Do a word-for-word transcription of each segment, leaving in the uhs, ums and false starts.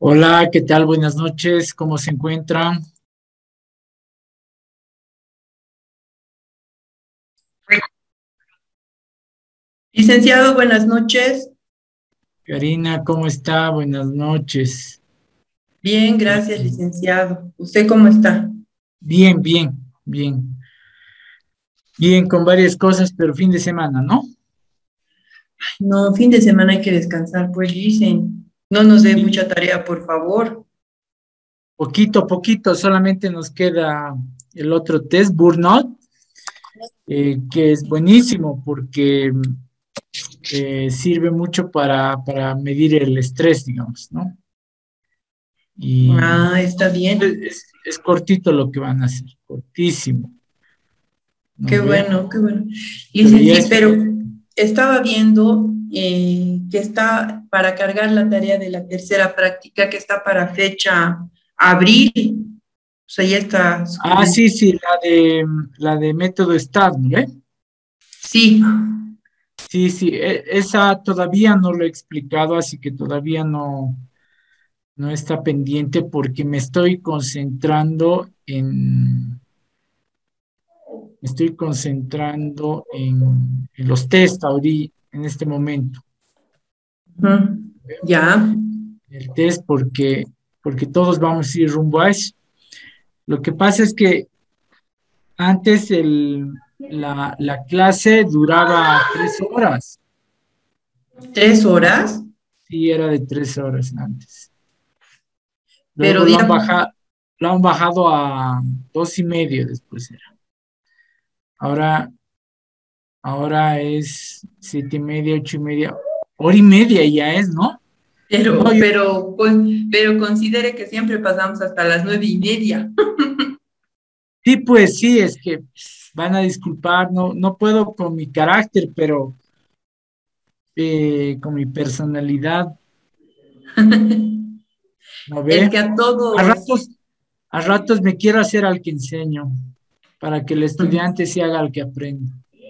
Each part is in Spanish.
Hola, ¿qué tal? Buenas noches, ¿cómo se encuentran? Licenciado, buenas noches. Karina, ¿cómo está? Buenas noches. Bien, gracias, licenciado. ¿Usted cómo está? Bien, bien, bien. Bien, con varias cosas, pero fin de semana, ¿no? No, fin de semana hay que descansar, pues dicen. No nos dé Sí, mucha tarea, por favor. poquito, poquito, solamente nos queda el otro test, Burnout, eh, que es buenísimo porque eh, sirve mucho para, para medir el estrés, digamos, ¿no? Y Ah, está bien. es, es cortito lo que van a hacer, cortísimo, ¿no Qué ve? bueno, qué bueno. Pero ya Licenciado, es. pero estaba viendo eh, que está para cargar la tarea de la tercera práctica, que está para fecha abril. O sea, ya está Ah, suculento. sí, sí, la de la de método STAR, ¿no ve? Sí. Sí, sí, e- esa todavía no lo he explicado, así que todavía no, no está pendiente porque me estoy concentrando en, me estoy concentrando en, en los test ahorita, en este momento. Ujú. Ya. El test porque, porque todos vamos a ir rumbo a eso. Lo que pasa es que antes el, la, la clase duraba tres horas. ¿Tres horas? Sí, era de tres horas antes. Pero Luego lo han diga, bajado, lo han bajado a dos y medio después era. Ahora, ahora es siete y media, ocho y media, hora y media ya es, ¿no? No, Pero, yo, pero, pues, pero considere que siempre pasamos hasta las nueve y media. sí, pues sí, es que van a disculpar, no, no puedo con mi carácter, pero eh, con mi personalidad, ¿no Es ve? que a A todos, ratos, a ratos me quiero hacer al que enseño, para que el estudiante se haga al que aprende.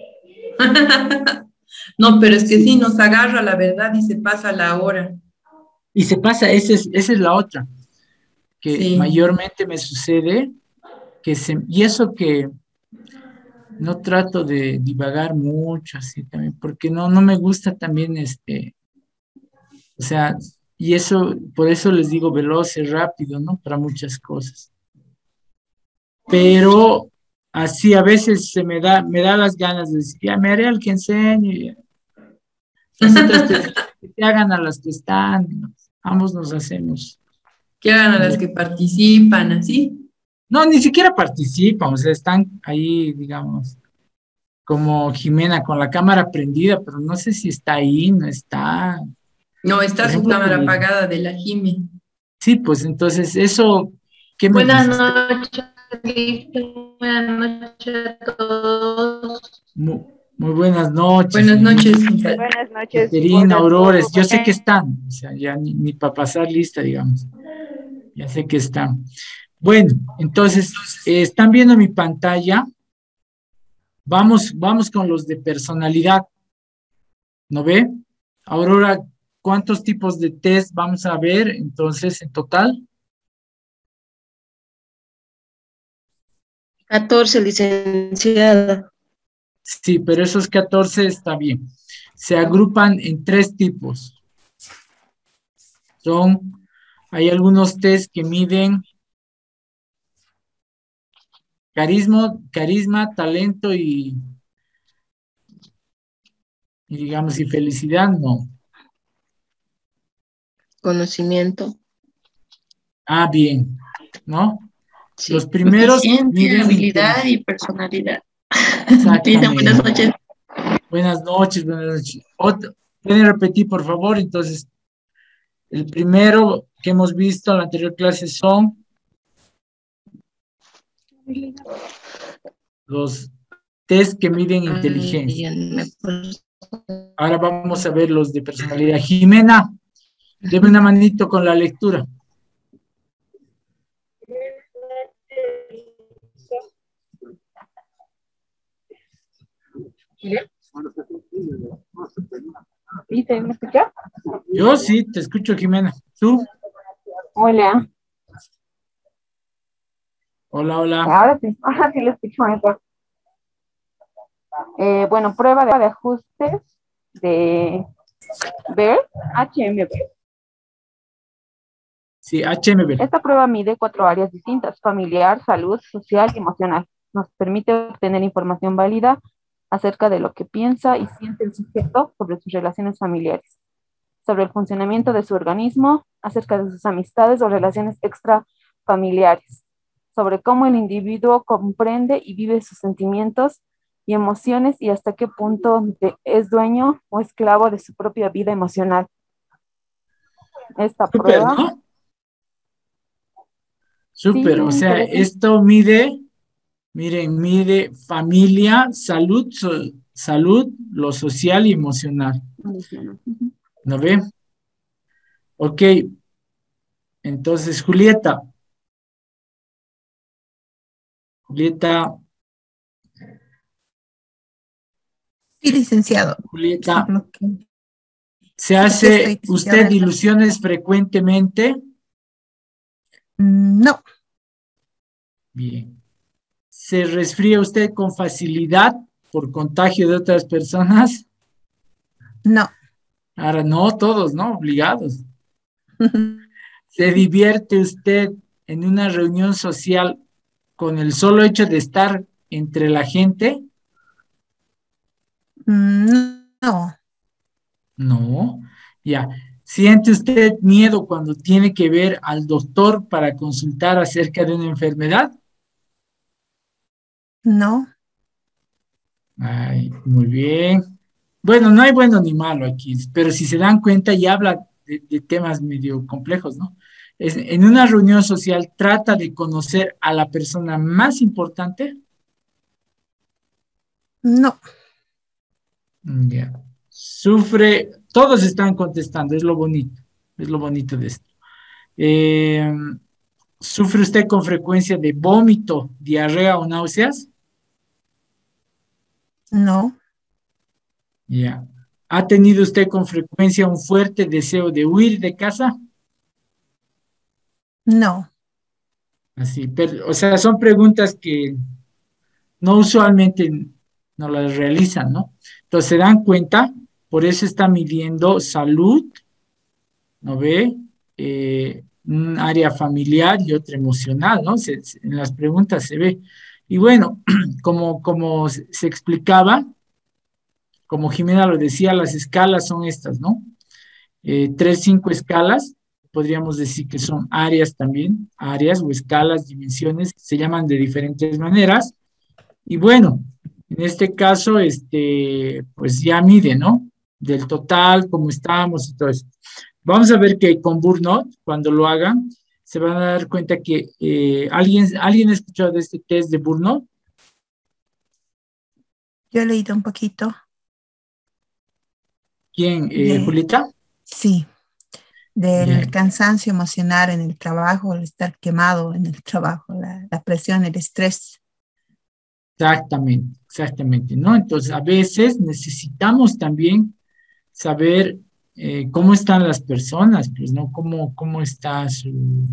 no, pero es que Sí. sí, nos agarra la verdad y se pasa la hora. Y se pasa, esa es, esa es la otra, que Sí, mayormente me sucede, que se, y eso que no trato de divagar mucho, así también, porque no, no me gusta también, este, o sea, y eso, por eso les digo veloz y rápido, ¿no? Para muchas cosas. Pero así a veces se me da, me da las ganas de decir, ya me haré al que enseño, y las otras te, que te hagan a las que están, ¿no? Ambos nos hacemos. que hagan a las que participan, así. No, ni siquiera participan, o sea, están ahí, digamos, como Jimena con la cámara prendida, pero no sé si está ahí, no está. No, está Por su ejemplo, cámara el- apagada de la Jime. sí, pues entonces, eso, ¿qué me Buenas dices? noches, Cristian. Buenas noches a todos. Muy, muy buenas noches, Buenas señorita noches. Buenas noches, Caterina, buenas Aurores, yo sé que noches. están, o sea, ya ni, ni para pasar lista, digamos, ya sé que están. Bueno, entonces, eh, están viendo mi pantalla, vamos, vamos con los de personalidad, ¿no ve? Aurora, ¿cuántos tipos de test vamos a ver entonces en total? catorce, licenciada. Sí, pero esos catorce está bien. Se agrupan en tres tipos. Son, hay algunos test que miden carisma, carisma, talento y, y digamos, y felicidad, no. Conocimiento. Ah, bien, ¿no? Los Sí. primeros Eficiencia, miden habilidad inteligencia. y personalidad. Cristian, buenas Exactamente. noches. Buenas noches, buenas noches. Otro, ¿pueden repetir, por favor? Entonces, el primero que hemos visto en la anterior clase son los test que miden Ay, inteligencia. ya no me acuerdo. Ahora vamos a ver los de personalidad. Jimena, deme una manito con la lectura. ¿Viste? ¿Me escuchó? Yo sí, te escucho, Jimena. ¿Tú? Hola. Hola, hola. Ahora sí, ahora sí lo escucho mejor. Eh, bueno, prueba de, de ajustes de ver H M B. Sí, H M B. Esta prueba mide cuatro áreas distintas: familiar, salud, social y emocional. Nos permite obtener información válida acerca de lo que piensa y siente el sujeto sobre sus relaciones familiares, sobre el funcionamiento de su organismo, acerca de sus amistades o relaciones extrafamiliares, sobre cómo el individuo comprende y vive sus sentimientos y emociones y hasta qué punto de- es dueño o esclavo de su propia vida emocional. Esta Súper, prueba, ¿no? sí, Súper. O muy sea, interesante. esto mide, miren, mide familia, salud, so- salud, lo social y emocional. Ujú. ¿No ve? Ok. Entonces, Julieta. Julieta, Sí, licenciado. Julieta, Solo que ¿se sí que hace estoy, licenciado. usted ilusiones frecuentemente? Mm, No, Bien. ¿Se resfría usted con facilidad por contagio de otras personas? no. Ahora, no todos, ¿no? Obligados. ¿Se divierte usted en una reunión social con el solo hecho de estar entre la gente? Mm, No, No. Ya. ¿Siente usted miedo cuando tiene que ver al doctor para consultar acerca de una enfermedad? no. Ay, muy bien. Bueno, no hay bueno ni malo aquí, pero si se dan cuenta ya habla de, de temas medio complejos, ¿no? Es, en una reunión social trata de conocer a la persona más importante. No, Mm, ya. Sufre, todos están contestando, es lo bonito, es lo bonito de esto. Eh, ¿Sufre usted con frecuencia de vómito, diarrea o náuseas? no, Ya. ¿Ha tenido usted con frecuencia un fuerte deseo de huir de casa? no. Así, pero, o sea, son preguntas que no usualmente no las realizan, ¿no? Entonces se dan cuenta, por eso está midiendo salud, ¿no ve? Eh, un área familiar y otra emocional, ¿no? Se- se- en las preguntas se ve. Y bueno, como, como se se explicaba, como Jimena lo decía, las escalas son estas, ¿no? Eh, tres, cinco escalas, podríamos decir que son áreas también, áreas o escalas, dimensiones, se llaman de diferentes maneras. Y bueno, en este caso, este, pues ya mide, ¿no? Del total, cómo estamos y todo eso. Vamos a ver que con Burnout, cuando lo hagan, se van a dar cuenta que eh, alguien, alguien ha escuchado de este test de Burnout. Yo he leído un poquito ¿Quién? Eh, de, Julieta. sí, Ya, del cansancio emocional en el trabajo, el estar quemado en el trabajo, la, la presión, el estrés. exactamente, exactamente, ¿no? Entonces, a veces necesitamos también saber eh, cómo están las personas, pues, ¿no? Cómo, cómo está su,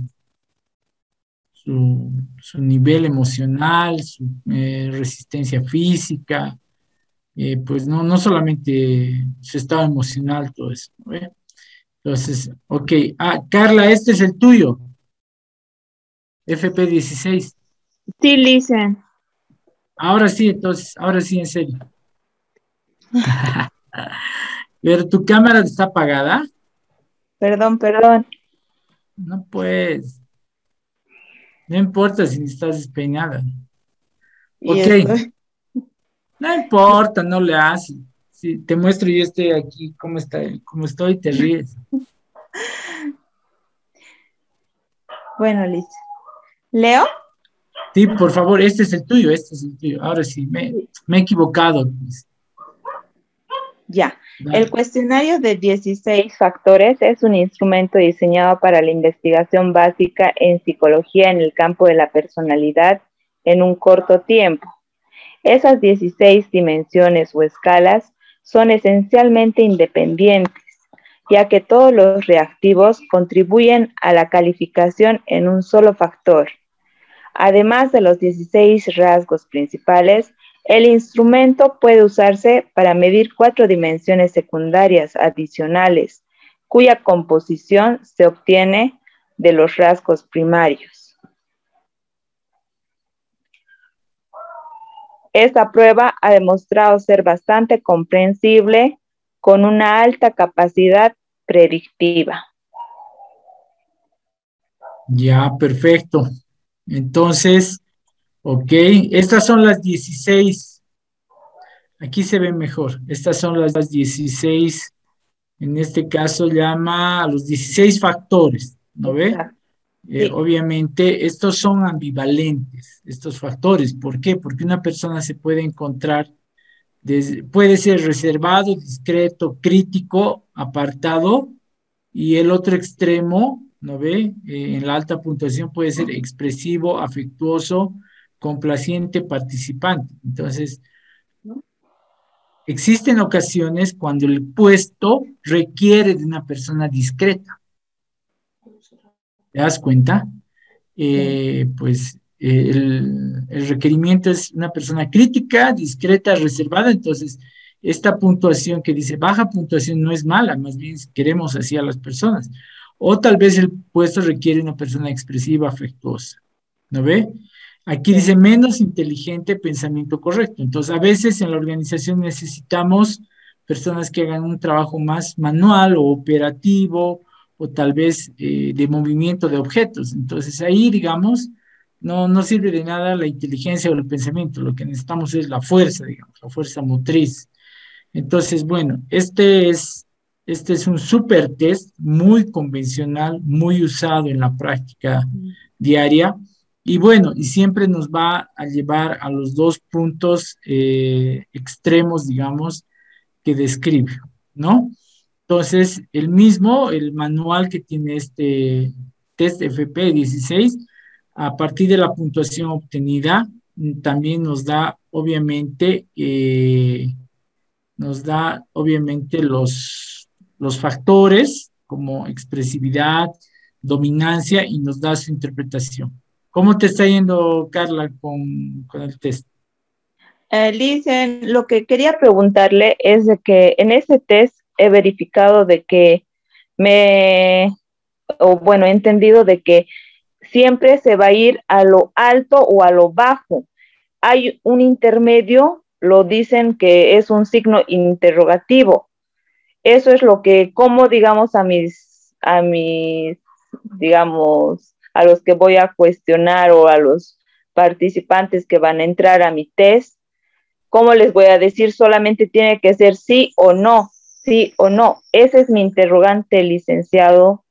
su, su nivel emocional, su eh, resistencia física, eh, pues no, no solamente su estado emocional, todo eso, ¿no? ¿Ve? Entonces, ok, ah, Carla, este es el tuyo, F P dieciséis. Sí, Lisa. Ahora sí, entonces, ahora sí, en serio. Pero tu cámara está apagada. Perdón, perdón. No, pues, no importa si estás despeinada. Y Ok, estoy. no importa, no le haces. Si te muestro yo estoy aquí, cómo está, cómo estoy, te ríes. Bueno, Lisa. ¿Leo? Sí, por favor, este es el tuyo, este es el tuyo. Ahora sí, me, me he equivocado, pues. Ya. El Dale. cuestionario de dieciséis factores es un instrumento diseñado para la investigación básica en psicología en el campo de la personalidad en un corto tiempo. Esas dieciséis dimensiones o escalas son esencialmente independientes ya que todos los reactivos contribuyen a la calificación en un solo factor. Además de los dieciséis rasgos principales, el instrumento puede usarse para medir cuatro dimensiones secundarias adicionales, cuya composición se obtiene de los rasgos primarios. Esta prueba ha demostrado ser bastante comprensible, con una alta capacidad predictiva. Ya, perfecto. Entonces, ok, estas son las dieciséis. Aquí se ve mejor. Estas son las dieciséis. En este caso llama a los dieciséis factores, ¿no ve? Eh, Sí. Obviamente, estos son ambivalentes, estos factores. ¿Por qué? Porque una persona se puede encontrar, desde, puede ser reservado, discreto, crítico, apartado, y el otro extremo, ¿no ve? Eh, en la alta puntuación puede ser expresivo, afectuoso, complaciente, participante. Entonces, existen ocasiones cuando el puesto requiere de una persona discreta. ¿Te das cuenta? Eh, pues eh, el, el requerimiento es una persona crítica, discreta, reservada. Entonces, esta puntuación que dice baja puntuación no es mala, más bien queremos así a las personas. O tal vez el puesto requiere una persona expresiva, afectuosa. ¿No ve? Aquí dice menos inteligente, pensamiento correcto. Entonces, a veces en la organización necesitamos personas que hagan un trabajo más manual o operativo, o tal vez eh, de movimiento de objetos. Entonces, ahí, digamos, no, no sirve de nada la inteligencia o el pensamiento. Lo que necesitamos es la fuerza, digamos, la fuerza motriz. Entonces, bueno, este es, este es un super test muy convencional, muy usado en la práctica diaria. Y bueno, y siempre nos va a llevar a los dos puntos eh, extremos, digamos, que describe, ¿no? Entonces, el mismo, el manual que tiene este test F P dieciséis, a partir de la puntuación obtenida, también nos da, obviamente, eh, nos da, obviamente, los, los factores como expresividad, dominancia, y nos da su interpretación. ¿Cómo te está yendo, Carla, con, con el test? Eh, Lisen, lo que quería preguntarle es de que en ese test he verificado de que me, o bueno, he entendido de que siempre se va a ir a lo alto o a lo bajo. Hay un intermedio, lo dicen que es un signo interrogativo. Eso es lo que, como digamos a mis, a mis, digamos, a los que voy a cuestionar o a los participantes que van a entrar a mi test, ¿cómo les voy a decir? Solamente tiene que ser sí o no, sí o no. Ese es mi interrogante, licenciado.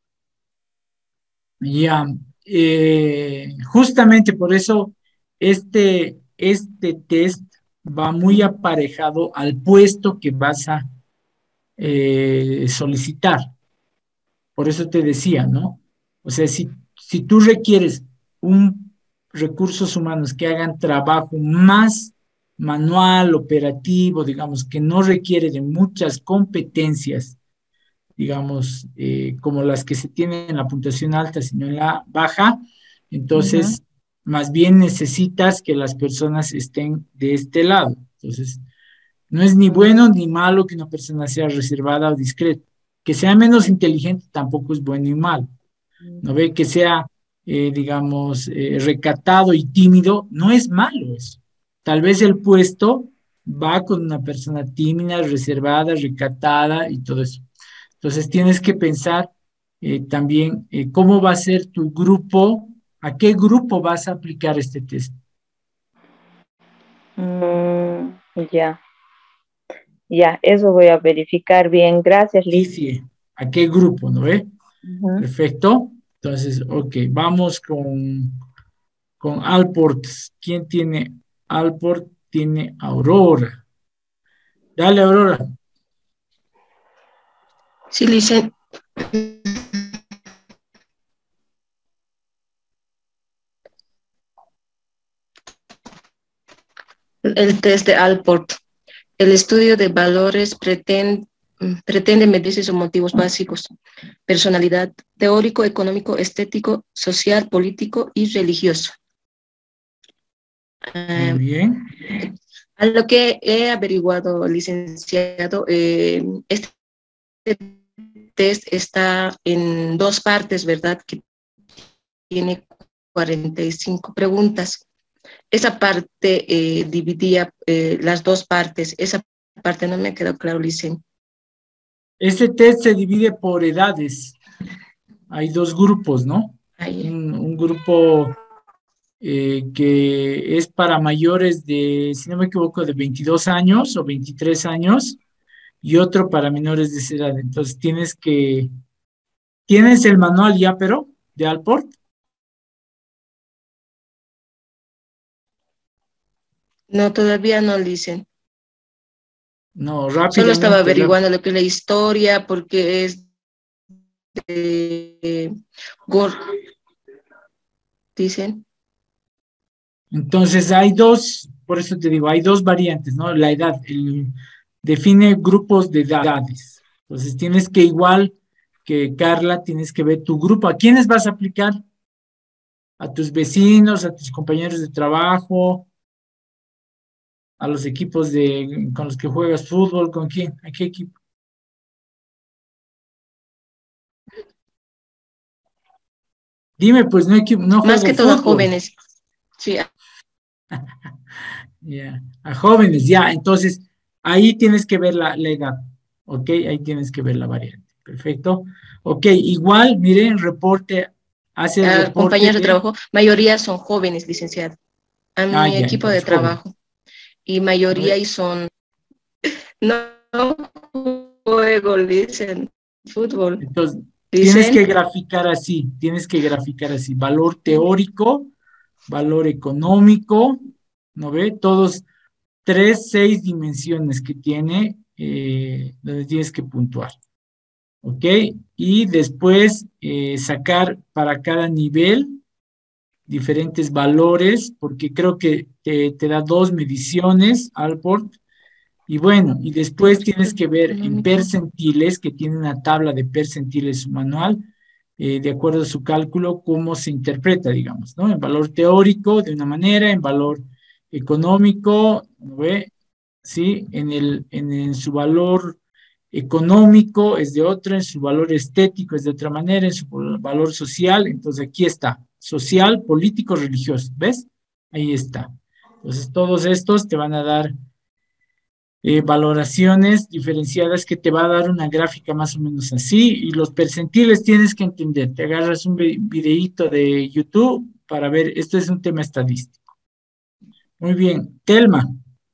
Ya, eh, justamente por eso este, este test va muy aparejado al puesto que vas a eh, solicitar. Por eso te decía, ¿no? O sea, si, si tú requieres un recursos humanos que hagan trabajo más manual, operativo, digamos, que no requiere de muchas competencias, digamos, eh, como las que se tienen en la puntuación alta, sino en la baja, entonces, uh-huh. más bien necesitas que las personas estén de este lado. Entonces, no es ni bueno ni malo que una persona sea reservada o discreta. Que sea menos inteligente tampoco es bueno y malo. ¿No ve? Que sea, eh, digamos, eh, recatado y tímido, no es malo eso. Tal vez el puesto va con una persona tímida, reservada, recatada y todo eso. Entonces tienes que pensar eh, también eh, cómo va a ser tu grupo, a qué grupo vas a aplicar este test. Mm, ya. Ya, eso voy a verificar bien. Gracias, Liz. Sí, sí. ¿A qué grupo, no ve? Uh-huh. Perfecto. Entonces, ok, vamos con, con Alport. ¿Quién tiene Alport? Tiene Aurora. Dale, Aurora. Sí, Lice. El test de Alport. El estudio de valores pretende, pretende medirse sus motivos básicos: personalidad, teórico, económico, estético, social, político y religioso. Muy bien. Uh, a lo que he averiguado, licenciado, eh, este test está en dos partes, ¿verdad? Que tiene cuarenta y cinco preguntas. Esa parte eh, dividía eh, las dos partes. Esa parte no me ha quedado claro, licen. Este test se divide por edades. Hay dos grupos, ¿no? Ahí. Un, un grupo eh, que es para mayores de, si no me equivoco, de veintidós años o veintitrés años, y otro para menores de esa edad. Entonces tienes que, ¿tienes el manual ya, pero, de Alport? No, todavía no, licen. No, rápidamente. Solo estaba averiguando lo que es la historia, porque es de Gor, dicen. Entonces hay dos, por eso te digo, hay dos variantes, ¿no? La edad, el, define grupos de edades. Entonces tienes que, igual que Carla, tienes que ver tu grupo. ¿A quiénes vas a aplicar? ¿A tus vecinos, a tus compañeros de trabajo, a los equipos de, con los que juegas fútbol? ¿Con quién? ¿A qué equipo? Dime, pues no, no Más que todo a fútbol. Jóvenes. Sí. Yeah. A jóvenes, ya. Entonces, ahí tienes que ver la, la edad. Ok, ahí tienes que ver la variante. Perfecto. Ok, igual, miren, reporte, hace el Uh, reporte. compañeros de, de trabajo, mayoría son jóvenes, licenciado. A mi ah, ya, equipo de trabajo. Joven. Y mayoría y son... No, juego, dicen, fútbol. Entonces, dicen, tienes que graficar así, tienes que graficar así, valor teórico, valor económico, ¿no ve? Todos, tres, seis dimensiones que tiene, eh, donde tienes que puntuar, ¿ok? Y después eh, sacar para cada nivel diferentes valores, porque creo que te, te da dos mediciones, Alport. Y bueno, y después tienes que ver en percentiles, que tiene una tabla de percentiles su manual, eh, de acuerdo a su cálculo, cómo se interpreta, digamos, ¿no? En valor teórico de una manera, en valor económico, ¿no ve? Sí, en, el, en, en su valor económico es de otra, en su valor estético es de otra manera, en su valor social. Entonces aquí está, social, político, religioso, ¿ves? Ahí está. Entonces todos estos te van a dar Eh, valoraciones diferenciadas que te va a dar una gráfica más o menos así, y los percentiles tienes que entender, te agarras un videíto de YouTube para ver, esto es un tema estadístico. Muy bien, Telma.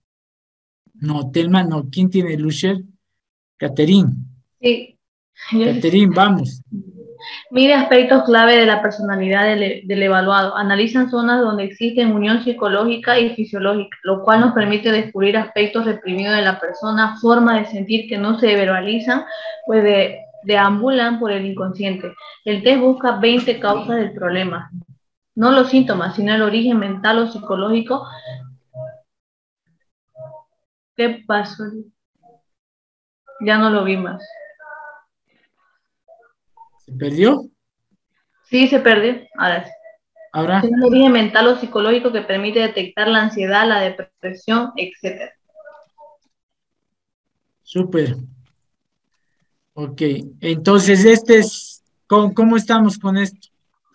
No, Telma no, ¿quién tiene Lusher? Caterín. Sí. Caterín, vamos. Mide aspectos clave de la personalidad del, del evaluado. Analizan zonas donde existen unión psicológica y fisiológica, lo cual nos permite descubrir aspectos reprimidos de la persona, formas de sentir que no se verbalizan, pues de, deambulan por el inconsciente. El test busca veinte causas del problema, no los síntomas, sino el origen mental o psicológico. ¿Qué pasó? Ya no lo vi más. ¿Se perdió? Sí, se perdió. Ahora sí. Ahora. Es un origen mental o psicológico que permite detectar la ansiedad, la depresión, etcétera. Súper. Ok, entonces este es, ¿cómo, cómo estamos con esto?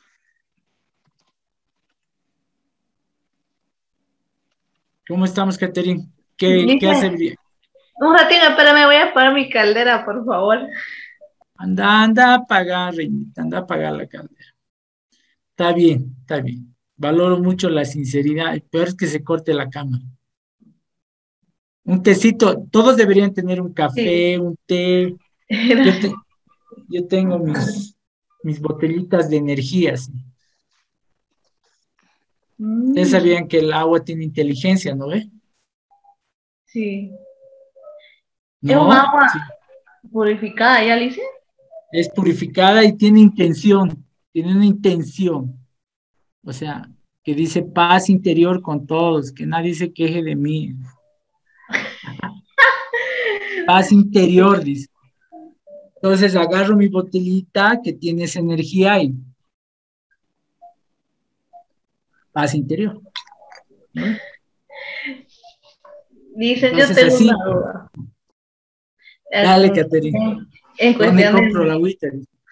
¿Cómo estamos, Caterín? ¿Qué, ¿qué hace bien? Un ratito, espérame, voy a apagar mi caldera, por favor. Anda, anda a apagar, Reinita, anda a apagar la caldera. Está bien, está bien. Valoro mucho la sinceridad. El peor es que se corte la cámara. Un tecito, todos deberían tener un café, sí. Un té. Yo, te, yo tengo mis, mis botellitas de energía. ¿Sí? Mm. Ustedes sabían que el agua tiene inteligencia, ¿no ve? Sí. ¿No? ¿Es un agua sí. purificada, ya, Alicia? Es purificada y tiene intención, tiene una intención. O sea, que dice paz interior con todos, que nadie se queje de mí. Paz interior, dice. Entonces agarro mi botellita que tiene esa energía y paz interior, ¿no? Dicen, yo Entonces tengo así, una duda. dale, En, Caterina, en ¿dónde cuestión compro de... la agüita?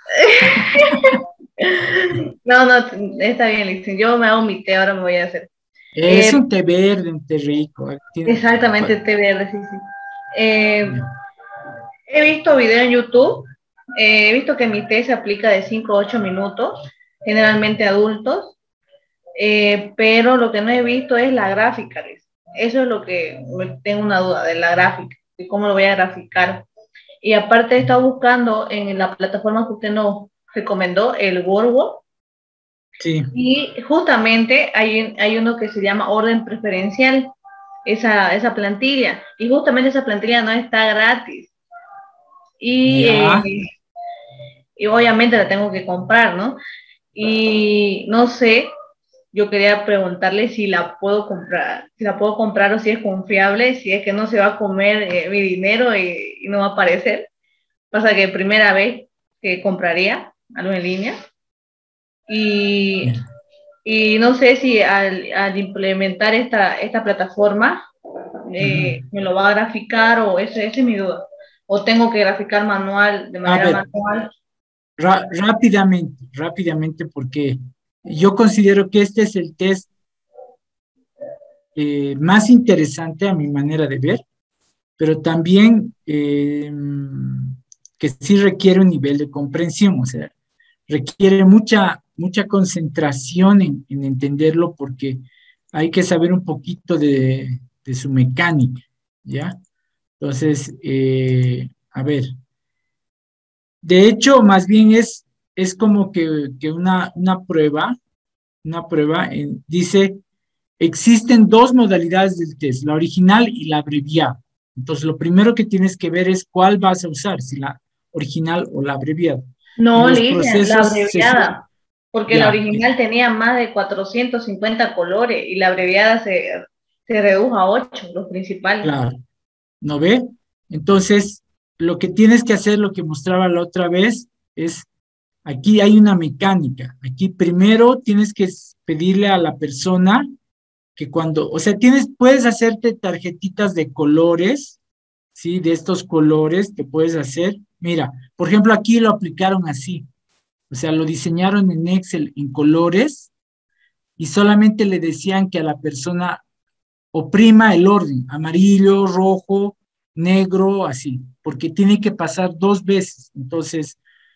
No, no, está bien, Lixin. Yo me hago mi té, ahora me voy a hacer. Es Eh, un té verde, un té rico. Tiene- exactamente, té verde, sí, sí. Eh, Ya. he visto video en YouTube, eh, he visto que mi té se aplica de cinco a ocho minutos, generalmente adultos, eh, pero lo que no he visto es la gráfica, Liz. Eso es lo que me- tengo una duda de la gráfica, de cómo lo voy a graficar. Y aparte he estado buscando en la plataforma que usted nos recomendó, el Wordwall, Sí, y justamente hay, hay uno que se llama orden preferencial, esa, esa plantilla, y justamente esa plantilla no está gratis. Y, ya. eh, y obviamente la tengo que comprar, ¿no? Y no sé, yo quería preguntarle si la puedo comprar, si la puedo comprar o si es confiable, si es que no se va a comer eh, mi dinero y, y no va a aparecer. Pasa que primera vez que compraría algo en línea y, y no sé si al, al implementar esta, esta plataforma Ujú. eh, me lo va a graficar o ese, ese es mi duda. O tengo que graficar manual, de A manera ver, manual. ra- rápidamente, rápidamente, porque yo considero que este es el test eh, más interesante a mi manera de ver, pero también eh, que sí requiere un nivel de comprensión, o sea, requiere mucha, mucha concentración en, en entenderlo porque hay que saber un poquito de, de su mecánica, ¿ya? Entonces, eh, a ver, de hecho, más bien es, es como que, que una, una prueba, una prueba, en- dice, existen dos modalidades del test, la original y la abreviada. Entonces, lo primero que tienes que ver es cuál vas a usar, si la original o la abreviada. Y No, los Ligia, la procesos se suelen, abreviada, porque la ya, original tenía más de cuatrocientos cincuenta colores y la abreviada se, se redujo a ocho, los principales. claro, ¿no ve? Entonces, lo que tienes que hacer, lo que mostraba la otra vez, es, aquí hay una mecánica. Aquí primero tienes que pedirle a la persona que cuando, o sea, tienes, puedes hacerte tarjetitas de colores, ¿sí? De estos colores que puedes hacer. Mira, por ejemplo, aquí lo aplicaron así. O sea, lo diseñaron en Excel en colores y solamente le decían que a la persona oprima el orden, amarillo, rojo, negro, así, porque tiene que pasar dos veces. Entonces,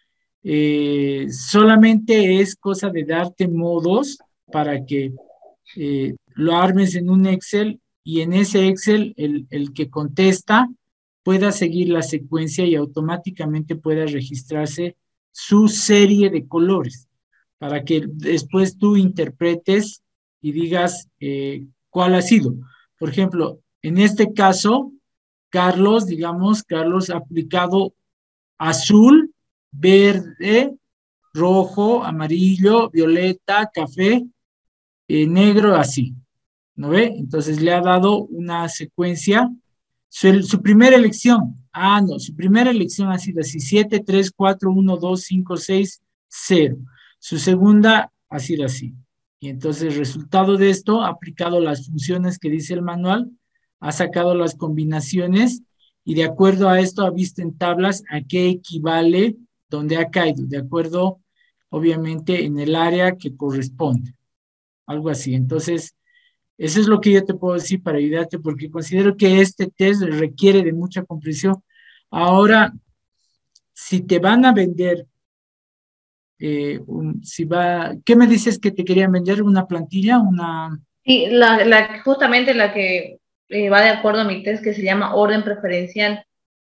eh, solamente es cosa de darte modos para que eh, lo armes en un Excel y en ese Excel el, el que contesta pueda seguir la secuencia y automáticamente pueda registrarse su serie de colores para que después tú interpretes y digas eh, cuál ha sido. Por ejemplo, en este caso, Carlos, digamos, Carlos ha aplicado azul, verde, rojo, amarillo, violeta, café, eh, negro, así, ¿no ve? Entonces le ha dado una secuencia. Su, su primera elección, ah, no, su primera elección ha sido así, siete, tres, cuatro, uno, dos, cinco, seis, cero. Su segunda ha sido así. Y entonces, resultado de esto, ha aplicado las funciones que dice el manual, ha sacado las combinaciones y de acuerdo a esto ha visto en tablas a qué equivale donde ha caído, de acuerdo, obviamente, en el área que corresponde. Algo así. Entonces, eso es lo que yo te puedo decir para ayudarte, porque considero que este test requiere de mucha comprensión. Ahora, si te van a vender, eh, un, si va, ¿qué me dices que te querían vender? ¿Una plantilla? ¿Una? Sí, la, la, justamente la que eh, va de acuerdo a mi test, que se llama orden preferencial.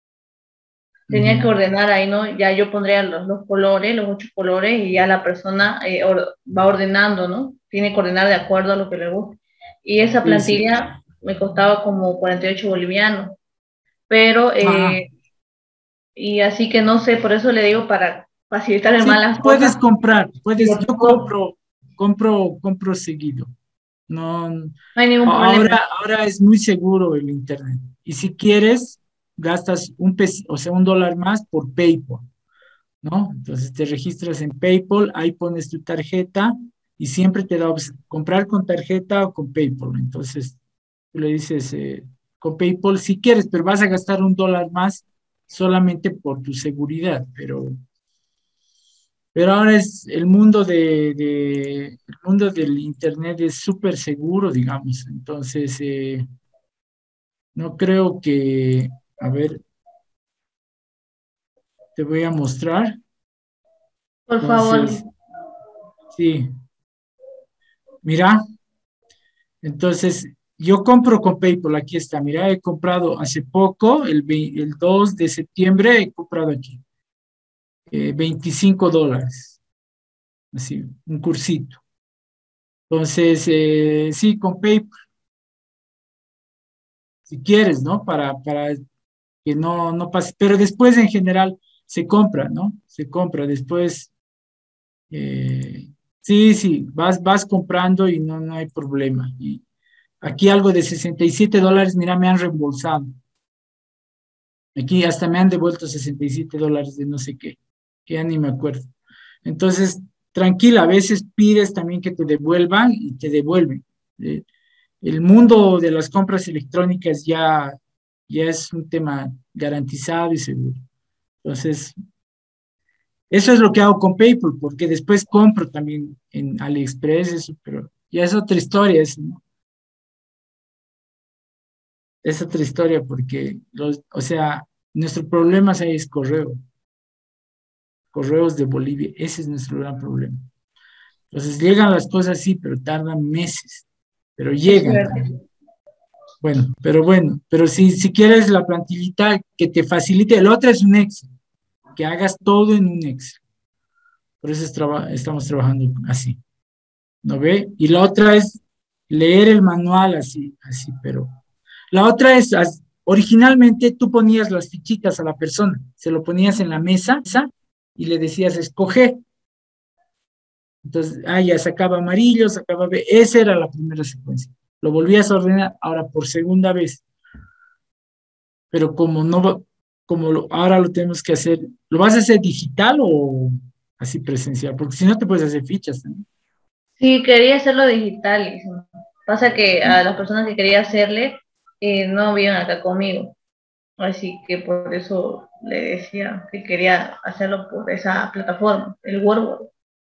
Tenía Uh-huh. que ordenar ahí, ¿no? Ya yo pondría los, los colores, los ocho colores, y ya la persona eh, or, va ordenando, ¿no? Tiene que ordenar de acuerdo a lo que le guste. Y esa Sí, sí. plantilla me costaba como cuarenta y ocho bolivianos. Pero, Ah, eh, y así que no sé, por eso le digo para facilitar más sí, las puedes cosas. comprar, Y puedes, lo yo puedo, compro, compro, compro seguido. No, no hay ningún problema. ahora, ahora es muy seguro el internet. Y si quieres, gastas un peso, o sea, un dólar más por PayPal. ¿no? Entonces te registras en PayPal, ahí pones tu tarjeta y siempre te da opción, comprar con tarjeta o con PayPal. Entonces tú le dices eh, con PayPal si quieres, pero vas a gastar un dólar más solamente por tu seguridad, pero, pero ahora es el mundo de, de el mundo del internet es súper seguro, digamos. Entonces eh, no creo que, a ver, te voy a mostrar. Por favor. Entonces, sí, mira, entonces yo compro con PayPal, aquí está, mira, he comprado hace poco, el, ve- el dos de septiembre, he comprado aquí, eh, veinticinco dólares, así, un cursito. Entonces, eh, sí, con PayPal, si quieres, ¿no? Para, para que no, no pase, pero después en general se compra, ¿no? Se compra, después, eh, sí, sí, vas, vas comprando y no, no hay problema. Y aquí algo de sesenta y siete dólares, mira, me han reembolsado. Aquí hasta me han devuelto sesenta y siete dólares de no sé qué, que ya ni me acuerdo. Entonces, tranquila, a veces pides también que te devuelvan y te devuelven. Eh, el mundo de las compras electrónicas ya, ya es un tema garantizado y seguro. Entonces, eso es lo que hago con PayPal, porque después compro también en AliExpress, eso, pero ya es otra historia, eso, ¿no? Es otra historia porque, los, o sea, nuestro problema ahí es correo, correos de Bolivia, ese es nuestro gran problema. Entonces llegan las cosas, sí, pero tardan meses, pero Es llegan cierto. también. Bueno, pero bueno, pero si, si quieres la plantillita que te facilite, la otra es un Excel, que hagas todo en un Excel. Por eso es traba- estamos trabajando así, ¿no ve? Y la otra es leer el manual así, así, pero la otra es, as- originalmente tú ponías las fichitas a la persona, se lo ponías en la mesa y le decías, escoge. Entonces, ah, ya sacaba amarillo, sacaba B, esa era la primera secuencia. Lo volvías a ordenar ahora por segunda vez, pero como no, va- como lo- ahora lo tenemos que hacer, ¿lo vas a hacer digital o así presencial? Porque si no te puedes hacer fichas también. Sí, quería hacerlo digital. Y pasa que a las personas que quería hacerle eh, no viven acá conmigo. Así que por eso le decía que quería hacerlo por esa plataforma, el WordWall.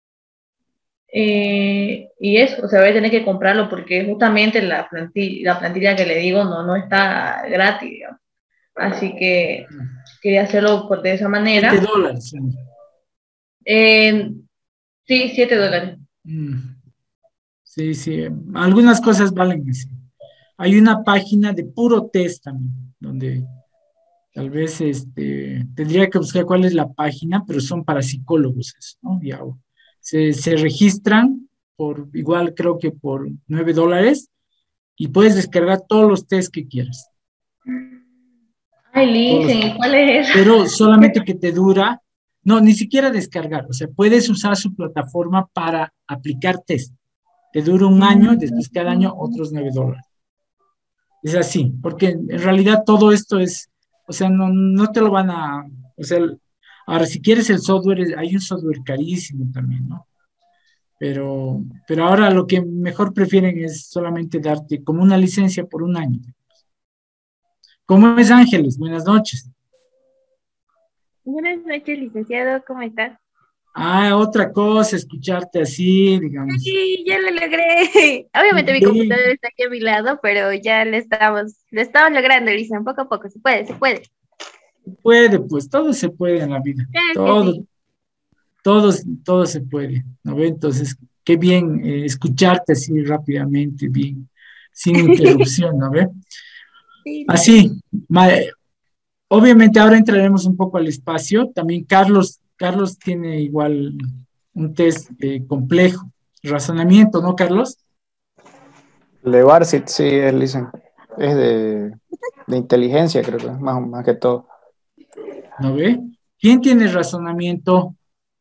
Eh, y eso, o sea, voy a tener que comprarlo porque justamente la plantilla, la plantilla que le digo no, no está gratis, digamos. Así que quería hacerlo por, de esa siete manera. dólares. Sí. Eh, sí, siete dólares. Mm, sí, sí, algunas cosas valen así. Hay una página de puro test también, donde tal vez este, tendría que buscar cuál es la página, pero son para psicólogos, eso, ¿no? Y hago- se, se registran por igual, creo que por nueve dólares, y puedes descargar todos los test que quieras, Ay, todos los Listen, test. ¿cuál es eso? Pero solamente que te dura, no, ni siquiera descargar, o sea, puedes usar su plataforma para aplicar test. Te dura un año, después cada año otros nueve dólares. Es así, porque en realidad todo esto es, o sea, no, no te lo van a, o sea, ahora si quieres el software, es- hay un software carísimo también, ¿no? Pero, pero ahora lo que mejor prefieren es solamente darte como una licencia por un año. ¿Cómo es Ángeles? Buenas noches. Buenas noches, licenciado, ¿cómo estás? Ah, otra cosa, escucharte así, digamos. Sí, ya lo logré. Obviamente mi Bien, computadora está aquí a mi lado, pero ya lo estamos, lo estamos logrando, Lisa, poco a poco, se puede, se puede. puede, pues todo se puede en la vida, Claro que todo, sí. todo, todo se puede, ¿no ve? Entonces, qué bien eh, escucharte así rápidamente, bien, sin interrupción, ¿no ve? Sí, Así, ma- obviamente ahora entraremos un poco al espacio. También Carlos, Carlos tiene igual un test eh, complejo, razonamiento, ¿no, Carlos? Levarsit, sí, es, listen, es de, de inteligencia, creo que más, más que todo. ¿No ve? ¿Quién tiene razonamiento,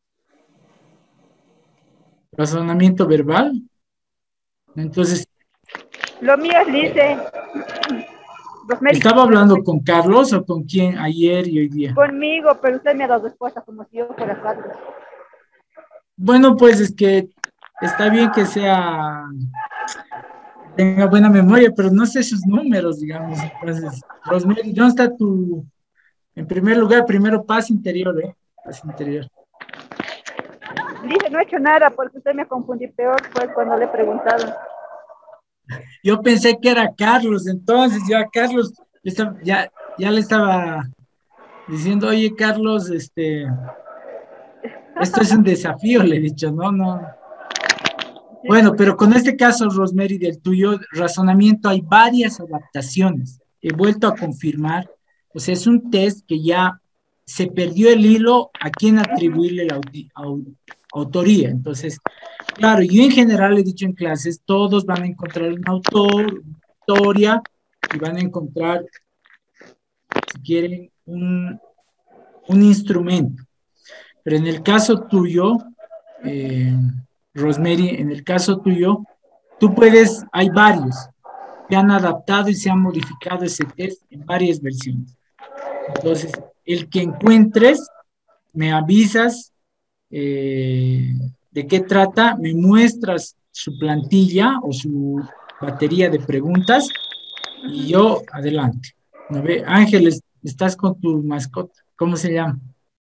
razonamiento verbal? Entonces, lo mío es Lice. Rosemary. ¿Estaba hablando con Carlos o con quién ayer y hoy día? Conmigo, pero usted me ha dado respuesta como si yo fuera Carlos. Bueno, pues es que está bien que sea, tenga buena memoria, pero no sé sus números, digamos. Entonces, Rosemary, ¿dónde está tu, en primer lugar, primero paz interior, eh? Paz interior. Dice, no he hecho nada porque usted me confundí peor, fue cuando le he preguntado. Yo pensé que era Carlos, entonces yo a Carlos le estaba- ya, ya le estaba diciendo, oye, Carlos, este, esto es un desafío, le he dicho, no, no. Bueno, pero con este caso, Rosemary, del tuyo razonamiento, hay varias adaptaciones. He vuelto a confirmar, o sea, es un test que ya se perdió el hilo a quién atribuirle la auti- au- autoría. Entonces, claro, yo en general he dicho en clases, todos van a encontrar un autor, una historia, y van a encontrar, si quieren, un, un instrumento. Pero en el caso tuyo, eh, Rosemary, en el caso tuyo, tú puedes, hay varios que han adaptado y se han modificado ese test en varias versiones. Entonces, el que encuentres, me avisas eh, de qué trata, me muestras su plantilla o su batería de preguntas y yo adelante. ¿No ve? Ángeles, estás con tu mascota, ¿cómo se llama?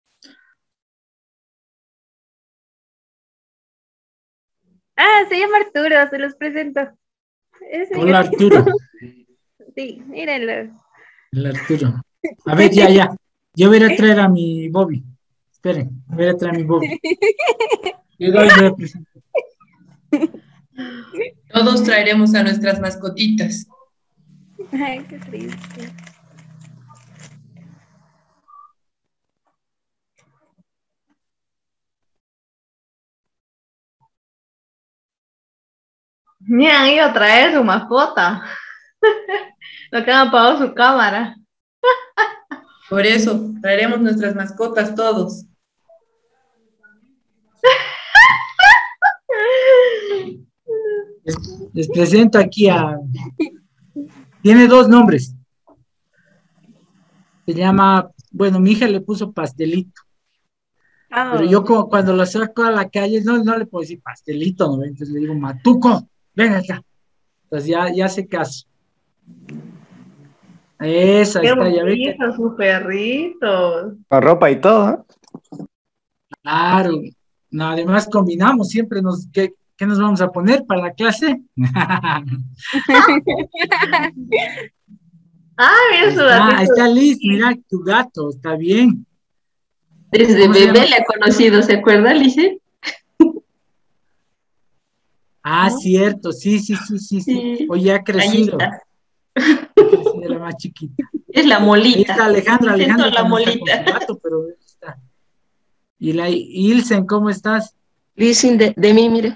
Ah, se llama Arturo, se los presento. Es mi Hola, gatito. Arturo. Sí, mírenlo. El Arturo. A ver, ya, ya. Yo voy a ir a traer a mi Bobby. Esperen, voy a ir a traer a mi Bobby. Yo doy de presente. Todos traeremos a nuestras mascotitas. Ay, qué triste. Ni han ido a traer su mascota. Lo que han apagado su cámara. Por eso, traeremos nuestras mascotas todos. Les, les presento aquí a... Tiene dos nombres. Se llama... Bueno, mi hija le puso Pastelito. Pero yo como cuando lo saco a la calle, no, no le puedo decir Pastelito, ¿no? Entonces le digo, Matuco, ven acá. Entonces ya, ya hace caso. Esa, Qué está, ya ve que... bonito, sus perritos. Con ropa y todo, ¿eh? Claro. No, además combinamos, siempre nos... ¿qué, qué nos vamos a poner para la clase? Ah, mira su Ah, gatito. está Liz, mira tu gato, está bien. Desde ¿Cómo se bebé llama? le ha conocido, ¿se acuerda, Lice? Ah, cierto, sí, sí, sí, sí, sí. Sí. Oye, ha Ahí crecido. está. Ha crecido, era más chiquita. Es la Ahí molita. está Alejandra, Me siento Alejandra la también está con molita. su gato, pero ahí está. Y la Ilsen, ¿cómo estás? Lice, de, de mí, mire.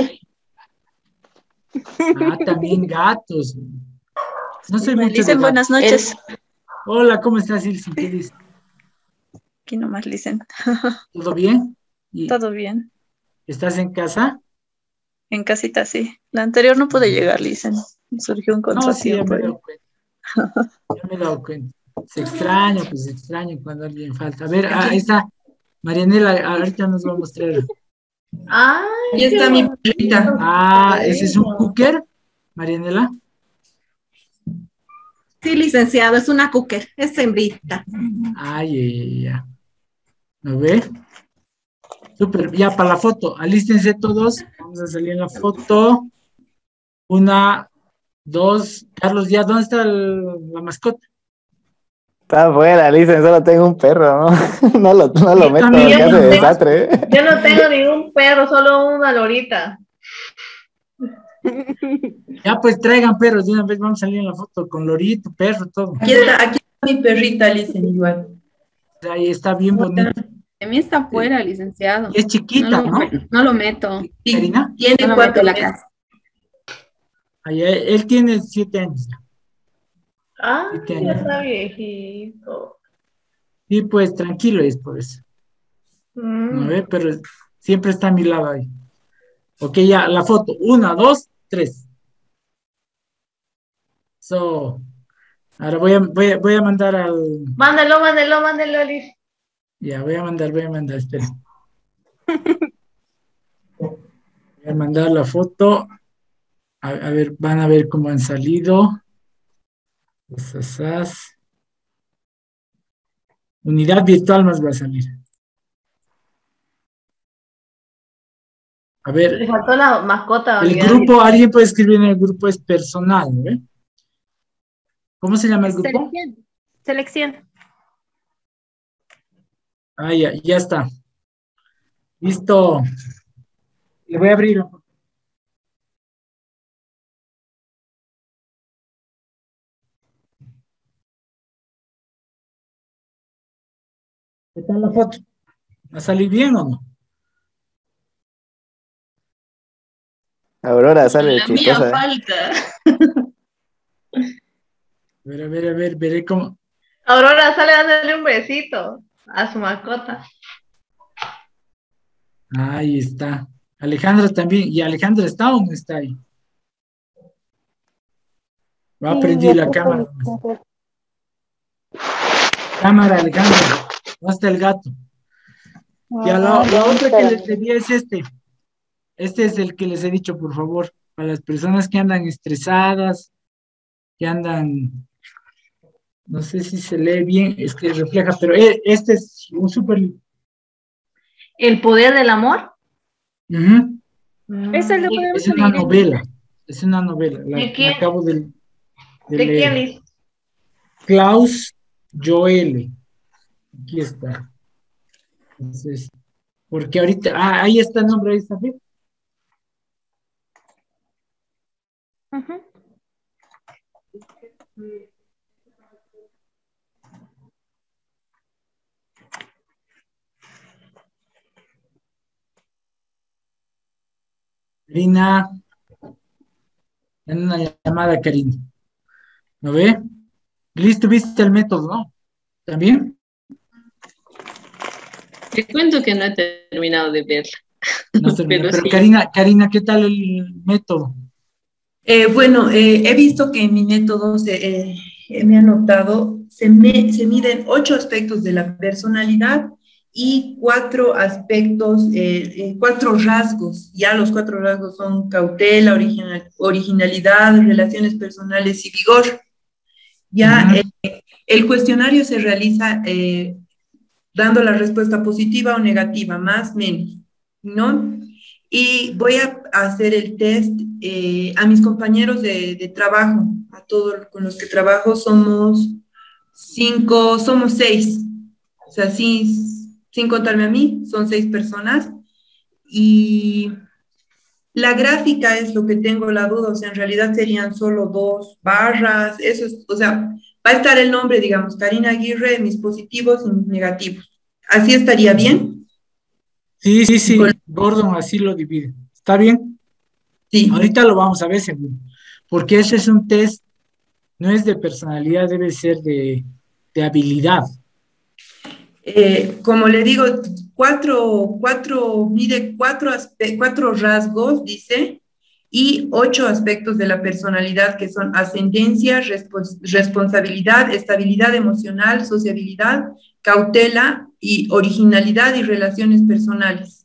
Ah, también gatos. No soy mucho de Licen, gatos. buenas noches. Es- Hola, ¿cómo estás, Ilsen? ¿Qué dices? Aquí nomás, Licen. ¿Todo bien? ¿Y Todo bien. estás en casa? En casita, sí. La anterior no pude llegar, Licen. Surgió un No, sí, ya contratiempo. me he ahí. dado cuenta. Ya me he dado cuenta. Se extraña, pues se extraña cuando alguien falta. A ver, ah, ahí está. Marianela, ahorita nos va a mostrar. Ay, Ahí está qué mi bonito. perrita. Ah, ese es un cooker, Marianela. Sí, licenciado, es una cooker, es hembrita. Ay, ay, ay, ya. ¿Lo ve? Súper, ya para la foto. Alístense todos. Vamos a salir en la foto. Una, dos. Carlos, ¿ya dónde está el- la mascota? Está afuera, Licen, solo tengo un perro, ¿no? No lo, no lo Yo meto también. porque hace desastre, ¿eh? Yo no tengo ningún perro, solo una lorita. Ya pues traigan perros, de una vez vamos a salir en la foto con lorito, perro, todo. Aquí está, aquí está mi perrita, Licen, igual. Ahí está bien bonito. De mí está afuera, licenciado. Y es chiquita, no, ¿no? lo, no lo meto. Sí, Karina. tiene No lo meto cuatro en la meses. casa. Ahí, él, él tiene siete años. Ah, Siete ya años. está viejito. Sí, pues tranquilo es por eso. ¿No Mm. ve? Pero siempre está a mi lado ahí. Ok, ya, la foto. Una, dos, tres. So, Ahora voy a, voy a, voy a mandar al... Mándelo, mándelo, mándelo, Liz. Ya, voy a mandar, voy a mandar, espera. Voy a mandar la foto. A, a ver, van a ver cómo han salido. Esas. Unidad virtual más va a salir. A ver. Le faltó la mascota. El grupo, alguien puede escribir en el grupo, es personal, ¿no? ¿Eh? ¿Cómo se llama el grupo? Selección. Selección. Ah, ya, ya está. Listo. Le voy a abrir. ¿Qué tal la foto? ¿Va a salir bien o no? Aurora sale La mía chistosa. falta. A ver, a ver, a ver, veré cómo. Aurora sale a darle un besito a su mascota. Ahí está. Alejandra también. ¿Y Alejandra está o no está ahí? Va a Sí, prender ya la te cámara. estoy- Cámara, Alejandra. ¿Dónde está el gato? Ya la, la otra que les pedí es este. Este es el que les he dicho, por favor, para las personas que andan estresadas, que andan, no sé si se lee bien, es que refleja, pero e- este es un súper. El poder del amor. Ujú. Eso lo ¿De, podemos Es una leer. novela, es una novela, la, ¿De la quién? acabo de, de de leer. quién, Liz? Klaus Joelle, aquí está. Entonces, porque ahorita, ah, ahí está el nombre, ahí está, ¿sí? Ujú. Karina, en una llamada, Karina. ¿No ve? Listo, viste el método, ¿no? ¿También? Te cuento que no he terminado de verla. No sé, Pero pero sí. Karina, Karina, ¿qué tal el método? Eh, bueno, eh, he visto que en mi método se, eh, eh, me ha notado, se, me- se miden ocho aspectos de la personalidad y cuatro aspectos, eh, eh, cuatro rasgos. Ya los cuatro rasgos son cautela, original- originalidad, relaciones personales y vigor. Ya Ujú. eh, el cuestionario se realiza eh, dando la respuesta positiva o negativa, más, menos, ¿no? Y voy a hacer el test eh, a mis compañeros de, de trabajo, a todos con los que trabajo, somos cinco, somos seis, o sea, sí, sin contarme a mí, son seis personas, y la gráfica es lo que tengo la duda, o sea, en realidad serían solo dos barras, eso es, o sea, va a estar el nombre, digamos, Karina Aguirre, mis positivos y mis negativos. ¿Así estaría bien? Sí, sí, sí, Gordon así lo divide. ¿Está bien? Sí. Ahorita lo vamos a ver seguro. Porque ese es un test, no es de personalidad, debe ser de, de habilidad. Eh, como le digo, cuatro, cuatro, mide cuatro, aspe- cuatro rasgos, dice, y ocho aspectos de la personalidad que son ascendencia, respons- responsabilidad, estabilidad emocional, sociabilidad, cautela y originalidad y relaciones personales.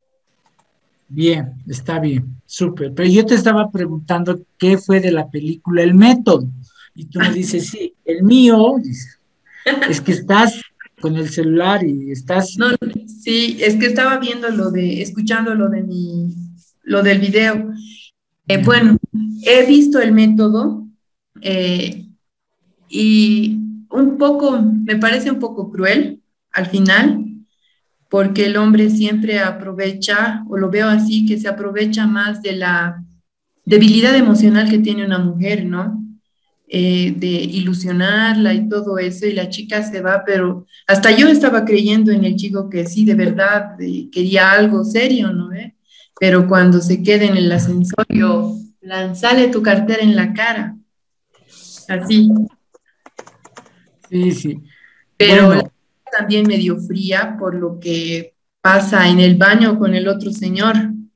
Bien, está bien, súper. Pero yo te estaba preguntando qué fue de la película El Método. Y tú me dices, sí, el mío, dice, es que estás con el celular y estás... No, sí, es que estaba viendo lo de, escuchando lo de mi, lo del video. Eh, bueno, he visto el método eh, y un poco, me parece un poco cruel al final, porque el hombre siempre aprovecha, o lo veo así, que se aprovecha más de la debilidad emocional que tiene una mujer, ¿no? Eh, de ilusionarla y todo eso, y la chica se va, pero hasta yo estaba creyendo en el chico que sí, de verdad, eh, quería algo serio, ¿no? ¿Eh? Pero cuando se queda en el ascensor, lanzale tu cartera en la cara, así. Sí, sí. Pero Bueno, la también medio fría por lo que pasa en el baño con el otro señor.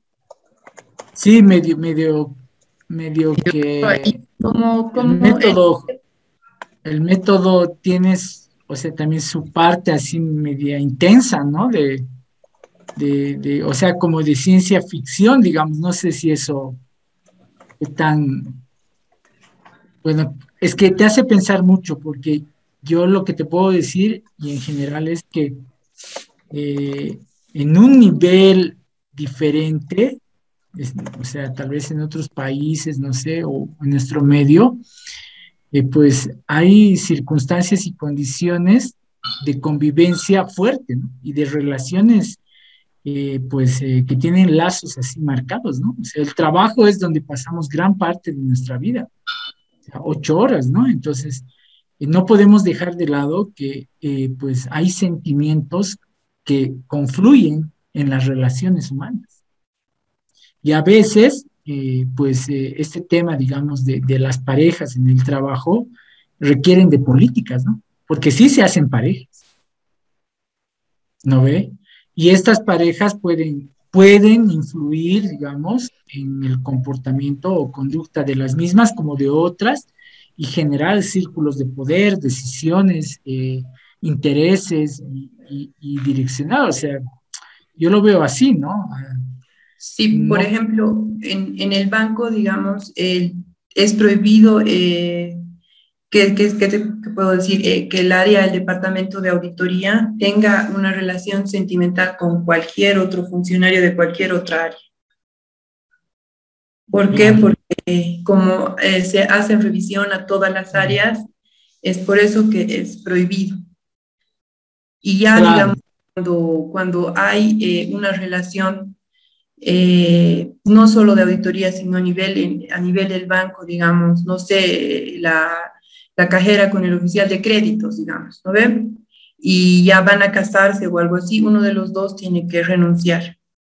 sí, medio, medio, medio que Como, el como, método, el método tiene, o sea, también su parte así media intensa, ¿no? De, de, de, o sea, como de ciencia ficción, digamos, no sé si eso es tan, bueno, es que te hace pensar mucho, porque yo lo que te puedo decir, y en general, es que eh, en un nivel diferente, es, o sea, tal vez en otros países, no sé, o en nuestro medio, eh, pues hay circunstancias y condiciones de convivencia fuerte, ¿no? Y de relaciones, eh, pues, eh, que tienen lazos así marcados, ¿no? O sea, el trabajo es donde pasamos gran parte de nuestra vida, o sea, ocho horas, ¿no? Entonces, eh, no podemos dejar de lado que, eh, pues, hay sentimientos que confluyen en las relaciones humanas. Y a veces, eh, pues, eh, este tema, digamos, de, de las parejas en el trabajo requieren de políticas, ¿no? Porque sí se hacen parejas, ¿no ve? Y estas parejas pueden, pueden influir, digamos, en el comportamiento o conducta de las mismas como de otras y generar círculos de poder, decisiones, eh, intereses y, y, y direccionar. O sea, yo lo veo así, ¿no? Sí, por No. ejemplo, en, en el banco, digamos, eh, es prohibido, eh, que, que, que te que puedo decir, eh, que el área, el departamento de auditoría tenga una relación sentimental con cualquier otro funcionario de cualquier otra área. ¿Por qué? Porque eh, como eh, se hace revisión a todas las áreas, es por eso que es prohibido. Y ya, Claro. digamos, cuando, cuando hay eh, una relación eh, no solo de auditoría, sino a nivel, en, a nivel del banco, digamos, no sé, la, la cajera con el oficial de créditos, digamos, ¿no ven? Y ya van a casarse o algo así, uno de los dos tiene que renunciar.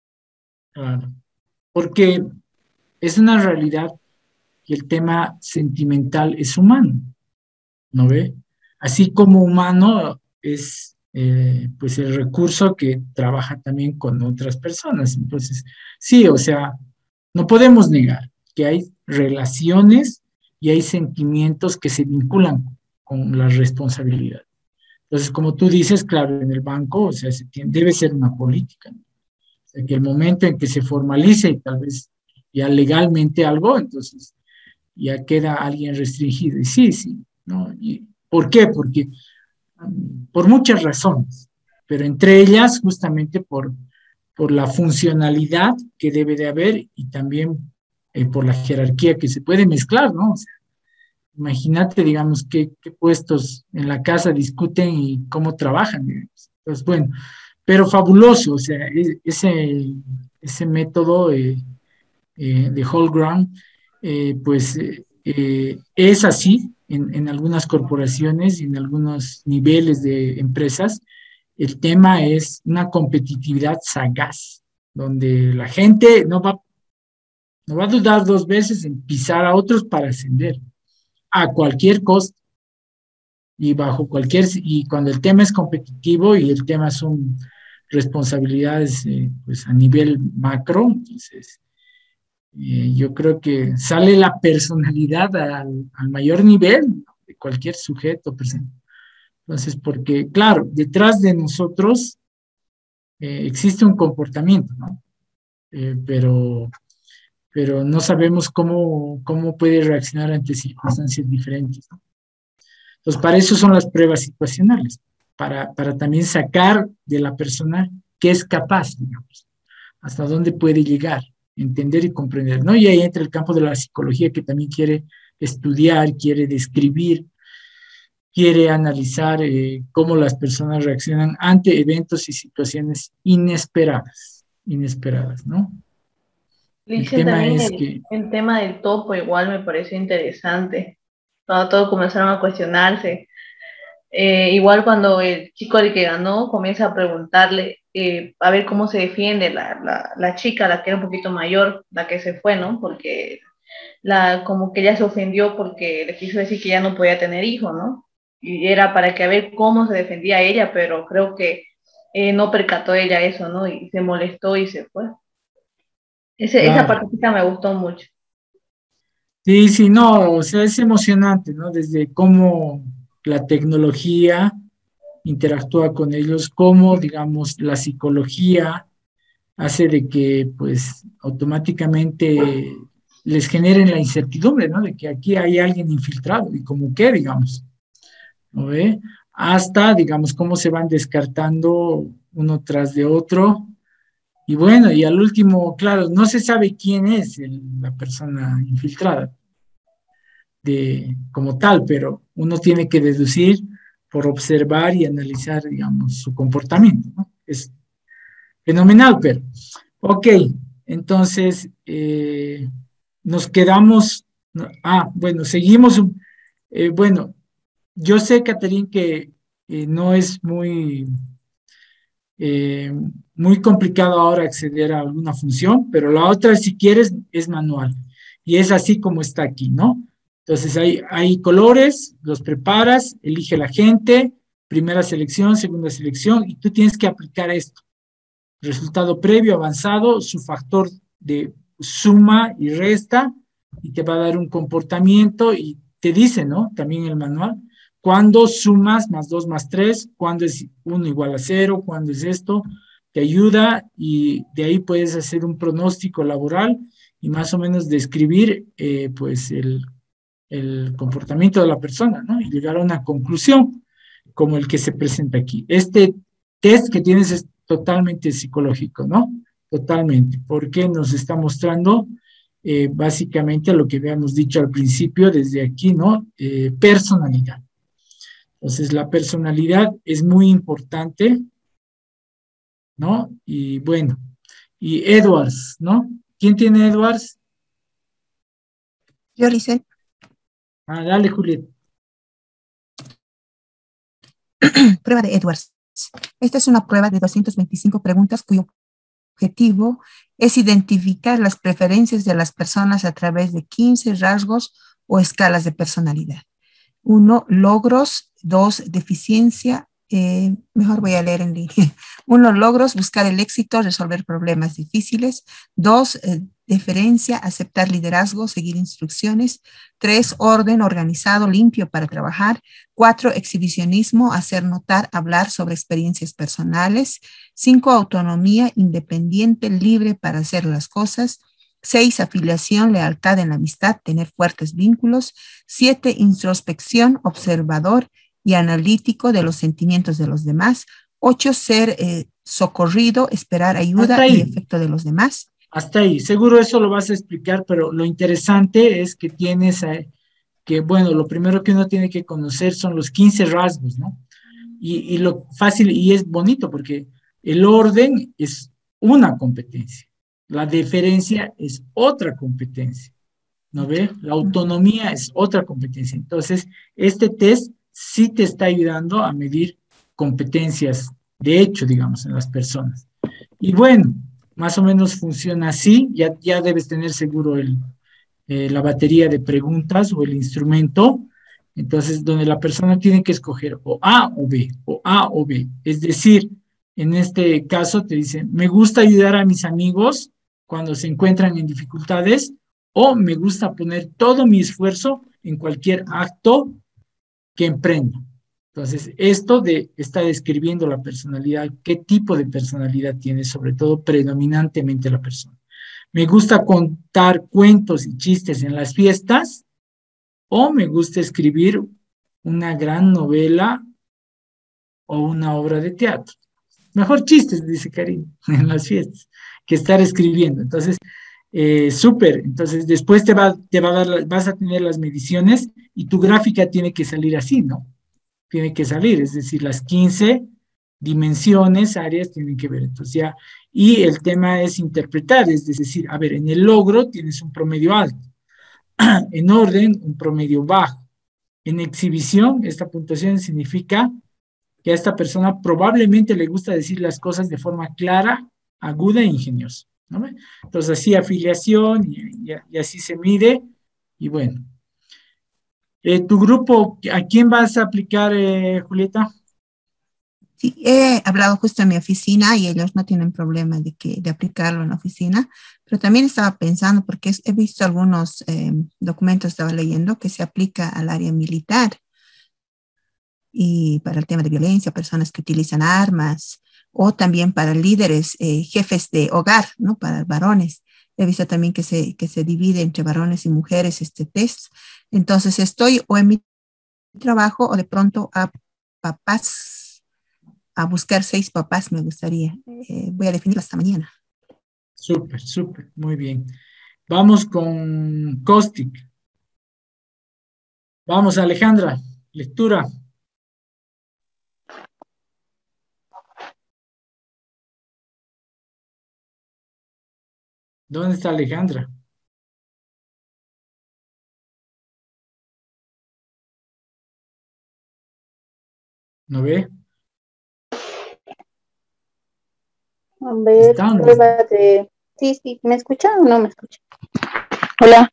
Claro. Porque es una realidad que el tema sentimental es humano, ¿no ve? Así como humano es, eh, pues, el recurso que trabaja también con otras personas. Entonces, sí, o sea, no podemos negar que hay relaciones y hay sentimientos que se vinculan con la responsabilidad. Entonces, como tú dices, claro, en el banco, o sea, se tiene, debe ser una política, ¿no? O sea, que el momento en que se formalice y tal vez ya legalmente algo, entonces ya queda alguien restringido. Y sí, sí, ¿no? ¿Y por qué? Porque um, por muchas razones, pero entre ellas justamente por, por la funcionalidad que debe de haber y también eh, por la jerarquía que se puede mezclar, ¿no? O sea, imagínate, digamos, qué, qué puestos en la casa discuten y cómo trabajan, digamos. Entonces, bueno, pero fabuloso, o sea, e- ese, ese método eh, eh, de whole ground, eh, pues eh, eh, es así en, en algunas corporaciones y en algunos niveles de empresas. El tema es una competitividad sagaz, donde la gente no va, no va a dudar dos veces en pisar a otros para ascender a cualquier costo y bajo cualquier, y cuando el tema es competitivo y el tema son responsabilidades eh, pues a nivel macro, entonces eh, yo creo que sale la personalidad al, al mayor nivel, ¿no? De cualquier sujeto presente. Entonces, porque claro, detrás de nosotros eh, existe un comportamiento, ¿no? Eh, pero, pero no sabemos cómo, cómo puede reaccionar ante circunstancias diferentes, ¿no? Entonces, para eso son las pruebas situacionales, para, para también sacar de la persona qué es capaz, digamos, hasta dónde puede llegar, entender y comprender, ¿no? Y ahí entra el campo de la psicología, que también quiere estudiar, quiere describir, quiere analizar eh, cómo las personas reaccionan ante eventos y situaciones inesperadas, inesperadas, ¿no? El Dicen tema también es el, que, el tema del topo, igual me pareció interesante. Cuando todos comenzaron a cuestionarse. Eh, igual cuando el chico el que ganó comienza a preguntarle eh, a ver cómo se defiende la, la, la chica, la que era un poquito mayor, la que se fue, ¿no? Porque la, como que ella se ofendió porque le quiso decir que ya no podía tener hijos, ¿no? Y era para que a ver cómo se defendía ella, pero creo que eh, no percató ella eso, ¿no? Y se molestó y se fue. Ese, esa claro, partecita me gustó mucho. sí, sí, no, o sea, es emocionante, ¿no? Desde cómo la tecnología interactúa con ellos, cómo, digamos, la psicología hace de que, pues, automáticamente les generen la incertidumbre, ¿no? De que aquí hay alguien infiltrado, y como qué, digamos, ¿no ve? Hasta, digamos, cómo se van descartando uno tras de otro. Y bueno, y al último, claro, no se sabe quién es el- la persona infiltrada de, como tal, pero uno tiene que deducir por observar y analizar, digamos, su comportamiento, ¿no? Es fenomenal, pero, ok, entonces, eh, nos quedamos, no, ah, bueno, seguimos, un- eh, bueno, yo sé, Catherine, que eh, no es muy eh, muy complicado ahora acceder a alguna función, pero la otra, si quieres, es manual. Y es así como está aquí, ¿no? Entonces hay, hay colores, los preparas, elige la gente, primera selección, segunda selección, y tú tienes que aplicar esto. Resultado previo, avanzado, su factor de suma y resta, y te va a dar un comportamiento y te dice, ¿no? También el manual, cuando sumas más dos más tres, cuando es uno igual a cero, cuando es esto, te ayuda y de ahí puedes hacer un pronóstico laboral y más o menos describir eh, pues el, el comportamiento de la persona, ¿no? Y llegar a una conclusión como el que se presenta aquí. Este test que tienes es totalmente psicológico, ¿no? Totalmente, porque nos está mostrando eh, básicamente lo que habíamos dicho al principio desde aquí, ¿no? Eh, personalidad. Entonces, la personalidad es muy importante, ¿no? Y bueno, y Edwards, ¿no? ¿Quién tiene Edwards? Yo, Lisset. Ah, dale, Julieta. Prueba de Edwards. Esta es una prueba de doscientas veinticinco preguntas cuyo objetivo es identificar las preferencias de las personas a través de quince rasgos o escalas de personalidad. Uno, logros. Dos, deficiencia. Eh, mejor voy a leer en línea. Uno, logros, buscar el éxito, resolver problemas difíciles. Dos, eh, deferencia, aceptar liderazgo, seguir instrucciones. Tres, orden, organizado, limpio para trabajar. Cuatro, exhibicionismo, hacer notar, hablar sobre experiencias personales. Cinco, autonomía, independiente, libre para hacer las cosas. Seis, afiliación, lealtad en la amistad, tener fuertes vínculos. Siete, introspección, observador y analítico de los sentimientos de los demás. Ocho, ser eh, socorrido, esperar ayuda y efecto de los demás. Hasta ahí, seguro eso lo vas a explicar, pero lo interesante es que tienes eh, que, bueno, lo primero que uno tiene que conocer son los quince rasgos, ¿no? Y, y lo fácil, y es bonito porque el orden es una competencia, la deferencia es otra competencia, ¿no ve? La autonomía es otra competencia. Entonces, este test sí te está ayudando a medir competencias de hecho, digamos, en las personas. Y bueno, más o menos funciona así, ya, ya debes tener seguro el, eh, la batería de preguntas o el instrumento, entonces donde la persona tiene que escoger o A o B, o A o B. Es decir, en este caso te dice, me gusta ayudar a mis amigos cuando se encuentran en dificultades, o me gusta poner todo mi esfuerzo en cualquier acto que emprendo. Entonces, esto de, está describiendo la personalidad, qué tipo de personalidad tiene, sobre todo predominantemente la persona. Me gusta contar cuentos y chistes en las fiestas, o me gusta escribir una gran novela o una obra de teatro. Mejor chistes, dice Karim, en las fiestas, que estar escribiendo. Entonces, eh, súper. Entonces, después te va, te va a dar, vas a tener las mediciones y tu gráfica tiene que salir así, ¿no? Tiene que salir, es decir, las quince dimensiones, áreas tienen que ver. Entonces ya, y el tema es interpretar, es decir, a ver, en el logro tienes un promedio alto, en orden un promedio bajo, en exhibición esta puntuación significa que a esta persona probablemente le gusta decir las cosas de forma clara, aguda e ingeniosa, ¿no? Entonces así afiliación y, y, y así se mide y bueno. Eh, ¿Tu grupo, a quién vas a aplicar, eh, Julieta? Sí, he hablado justo en mi oficina y ellos no tienen problema de, que, de aplicarlo en la oficina, pero también estaba pensando, porque he visto algunos eh, documentos, estaba leyendo, que se aplica al área militar. y para el tema de violencia, personas que utilizan armas, o también para líderes, eh, jefes de hogar, ¿no? Para varones. He visto también que se, que se divide entre varones y mujeres este test. Entonces estoy o en mi trabajo o de pronto a papás, a buscar seis papás me gustaría. Eh, voy a definirlo hasta mañana. Súper, súper, muy bien. Vamos con Caustic. Vamos, Alejandra, lectura. ¿Dónde está Alejandra? ¿No ve? A ver, ¿Está o no prueba está? de... Sí, sí, ¿me escucha o no me escucha? Hola.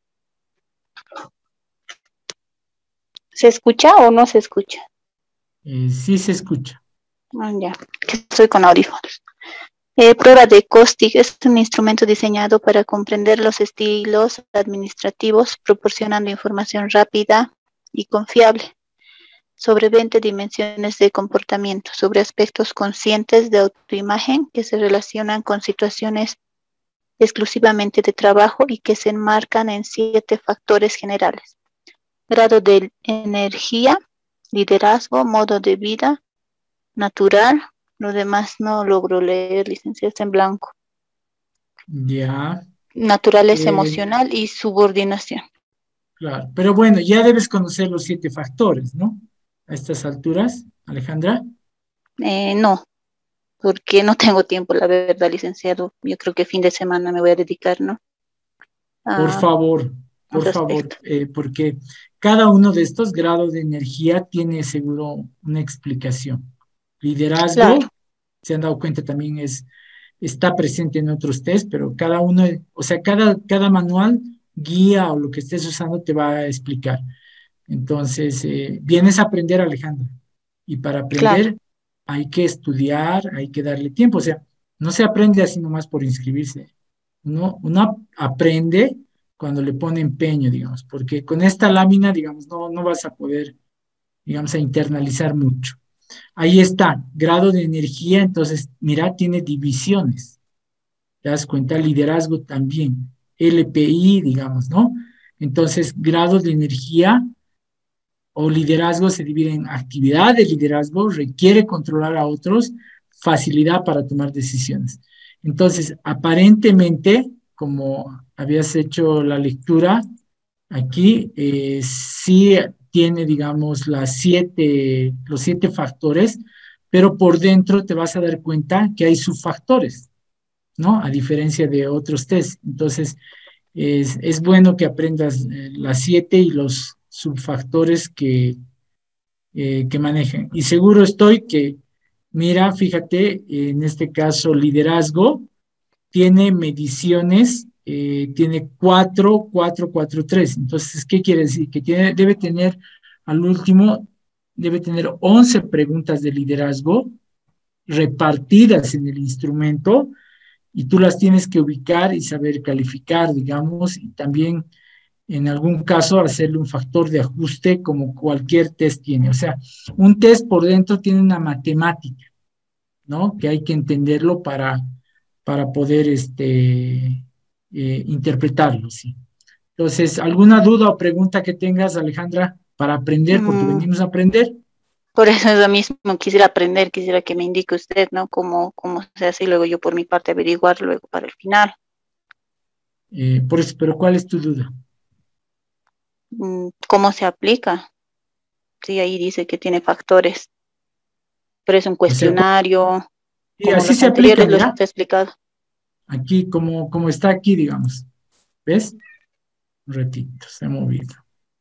¿Se escucha o no se escucha? Eh, sí se escucha. Ah, ya, que estoy con audífonos. Eh, prueba de Caustic es un instrumento diseñado para comprender los estilos administrativos, proporcionando información rápida y confiable sobre veinte dimensiones de comportamiento, sobre aspectos conscientes de autoimagen que se relacionan con situaciones exclusivamente de trabajo y que se enmarcan en siete factores generales: grado de energía, liderazgo, modo de vida, natural. Lo demás no logro leer, licenciada, está en blanco. Ya. Natural es Eh, emocional y subordinación. claro. Pero bueno, ya debes conocer los siete factores, ¿no? A estas alturas, Alejandra. Eh, no, porque no tengo tiempo, la verdad, licenciado. Yo creo que fin de semana me voy a dedicar, ¿no? Por A, favor, por al favor, respecto. eh, porque cada uno de estos grados de energía tiene seguro una explicación. Liderazgo, Claro, se han dado cuenta también es, está presente en otros test, pero cada uno, o sea, cada, cada manual, guía o lo que estés usando te va a explicar. Entonces, eh, vienes a aprender, Alejandra, y para claro, aprender hay que estudiar, hay que darle tiempo, o sea, no se aprende así nomás por inscribirse. Uno, uno aprende cuando le pone empeño, digamos, porque con esta lámina, digamos, no, no vas a poder, digamos, a internalizar mucho. Ahí está, grado de energía, entonces, mira, tiene divisiones. ¿Te das cuenta? Liderazgo también, L P I, digamos, ¿no? Entonces, grados de energía o liderazgo se divide en actividad de liderazgo, requiere controlar a otros, facilidad para tomar decisiones. Entonces, aparentemente, como habías hecho la lectura, aquí eh, sí tiene, digamos, las siete, los siete factores, pero por dentro te vas a dar cuenta que hay subfactores, ¿no? A diferencia de otros test. Entonces, es, es bueno que aprendas eh, las siete y los subfactores que, eh, que manejan. Y seguro estoy que, mira, fíjate, en este caso, liderazgo tiene mediciones, eh, tiene cuatro, cuatro, cuatro, tres. Entonces, ¿qué quiere decir? Que tiene, debe tener, al último, debe tener once preguntas de liderazgo repartidas en el instrumento y tú las tienes que ubicar y saber calificar, digamos, y también en algún caso hacerle un factor de ajuste como cualquier test tiene. O sea, un test por dentro tiene una matemática, ¿no? Que hay que entenderlo para, para poder este, eh, interpretarlo, ¿sí? Entonces, ¿alguna duda o pregunta que tengas, Alejandra, para aprender? Porque mm, venimos a aprender. por eso es lo mismo, quisiera aprender, quisiera que me indique usted, ¿no? Cómo, cómo se hace y luego yo por mi parte averiguar luego para el final. Eh, por eso, pero ¿cuál es tu duda? Mm, ¿Cómo se aplica? Sí, ahí dice que tiene factores, pero es un O sea, cu- cuestionario, y como así los se aplica, anteriores los mira, he explicado. aquí como, como está aquí, digamos. ¿Ves? Un ratito, se ha movido.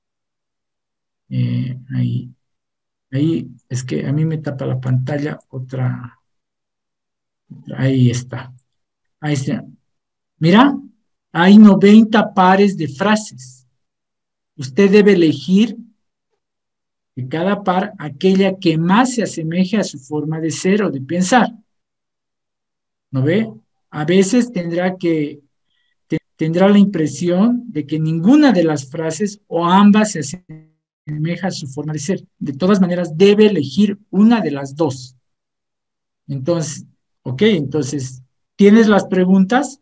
Eh, ahí, ahí, es que a mí me tapa la pantalla otra. Ahí está. Ahí está. Mira, hay noventa pares de frases. Usted debe elegir de cada par aquella que más se asemeje a su forma de ser o de pensar. ¿No ve? A veces tendrá que te- tendrá la impresión de que ninguna de las frases o ambas se asemejan asemeja su forma de ser. De todas maneras, debe elegir una de las dos. Entonces, ok, entonces, ¿tienes las preguntas?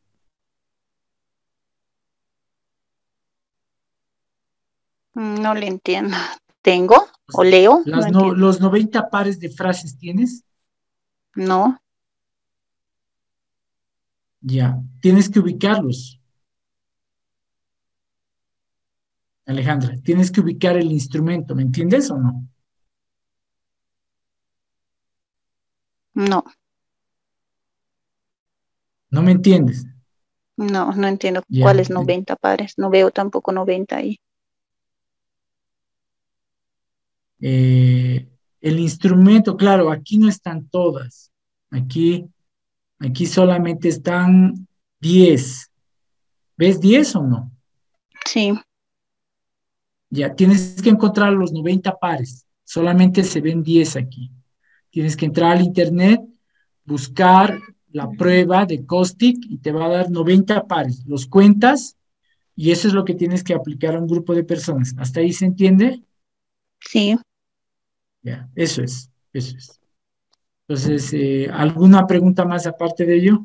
No le entiendo. ¿Tengo o leo? Las No no, ¿Los noventa pares de frases tienes? No. Ya, tienes que ubicarlos. Alejandra, tienes que ubicar el instrumento, ¿me entiendes o no? No. ¿No me entiendes? No, no entiendo Ya. cuáles noventa pares. No veo tampoco noventa ahí. Eh, el instrumento, claro, aquí no están todas. Aquí, aquí solamente están diez. ¿Ves diez o no? Sí. Ya, tienes que encontrar los noventa pares. Solamente se ven diez aquí. Tienes que entrar al internet, buscar la prueba de Costic y te va a dar noventa pares. Los cuentas y eso es lo que tienes que aplicar a un grupo de personas. ¿Hasta ahí se entiende? Sí. Ya, eso es, eso es. Entonces, eh, ¿alguna pregunta más aparte de ello?